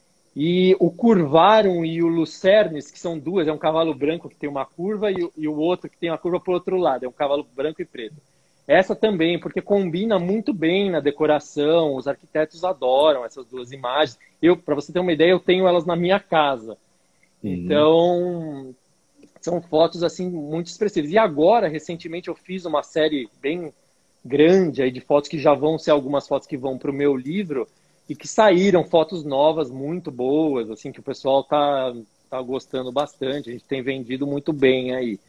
E o Curvarum e o Lucernes, que são duas, é um cavalo branco que tem uma curva e o, e o outro que tem uma curva para o outro lado, é um cavalo branco e preto. Essa também, porque combina muito bem na decoração, os arquitetos adoram essas duas imagens. Eu, para você ter uma ideia, eu tenho elas na minha casa. Uhum. Então, são fotos assim muito expressivas. E agora, recentemente, eu fiz uma série bem grande aí de fotos que já vão ser algumas fotos que vão para o meu livro, e que saíram fotos novas muito boas, assim, que o pessoal tá, tá gostando bastante, a gente tem vendido muito bem aí.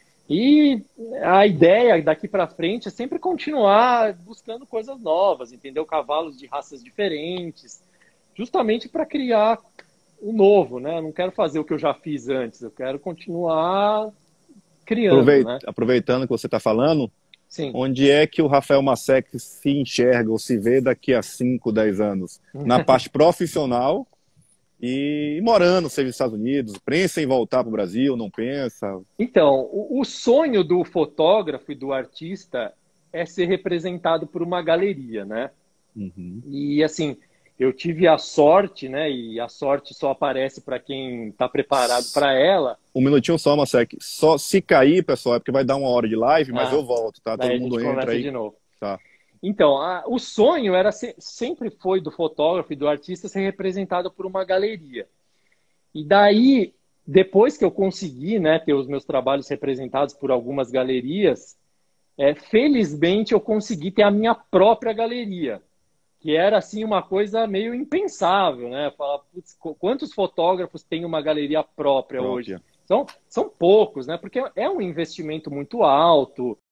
E a ideia daqui para frente é sempre continuar buscando coisas novas, entendeu? Cavalos de raças diferentes, justamente para criar o novo, né? Eu não quero fazer o que eu já fiz antes, eu quero continuar criando, Aproveit né? Aproveitando que você está falando, Sim. Onde é que o Rafael Masek se enxerga ou se vê daqui a cinco, dez anos? Na parte profissional e morando, seja nos Estados Unidos, pensa em voltar para o Brasil, não pensa? Então, o, o sonho do fotógrafo e do artista é ser representado por uma galeria, né? Uhum. E assim, eu tive a sorte, né? E a sorte só aparece para quem está preparado para ela. Um minutinho só, Masek. Só se cair, pessoal, é porque vai dar uma hora de live, mas ah, eu volto, tá? Todo mundo entra aí. De novo. Tá. Então, a, o sonho era ser, sempre foi do fotógrafo e do artista ser representado por uma galeria. E daí, depois que eu consegui, né, ter os meus trabalhos representados por algumas galerias, é, felizmente eu consegui ter a minha própria galeria. Que era, assim, uma coisa meio impensável, né? Falar, putz, quantos fotógrafos têm uma galeria própria, própria. hoje? São, são poucos, né? Porque é um investimento muito alto.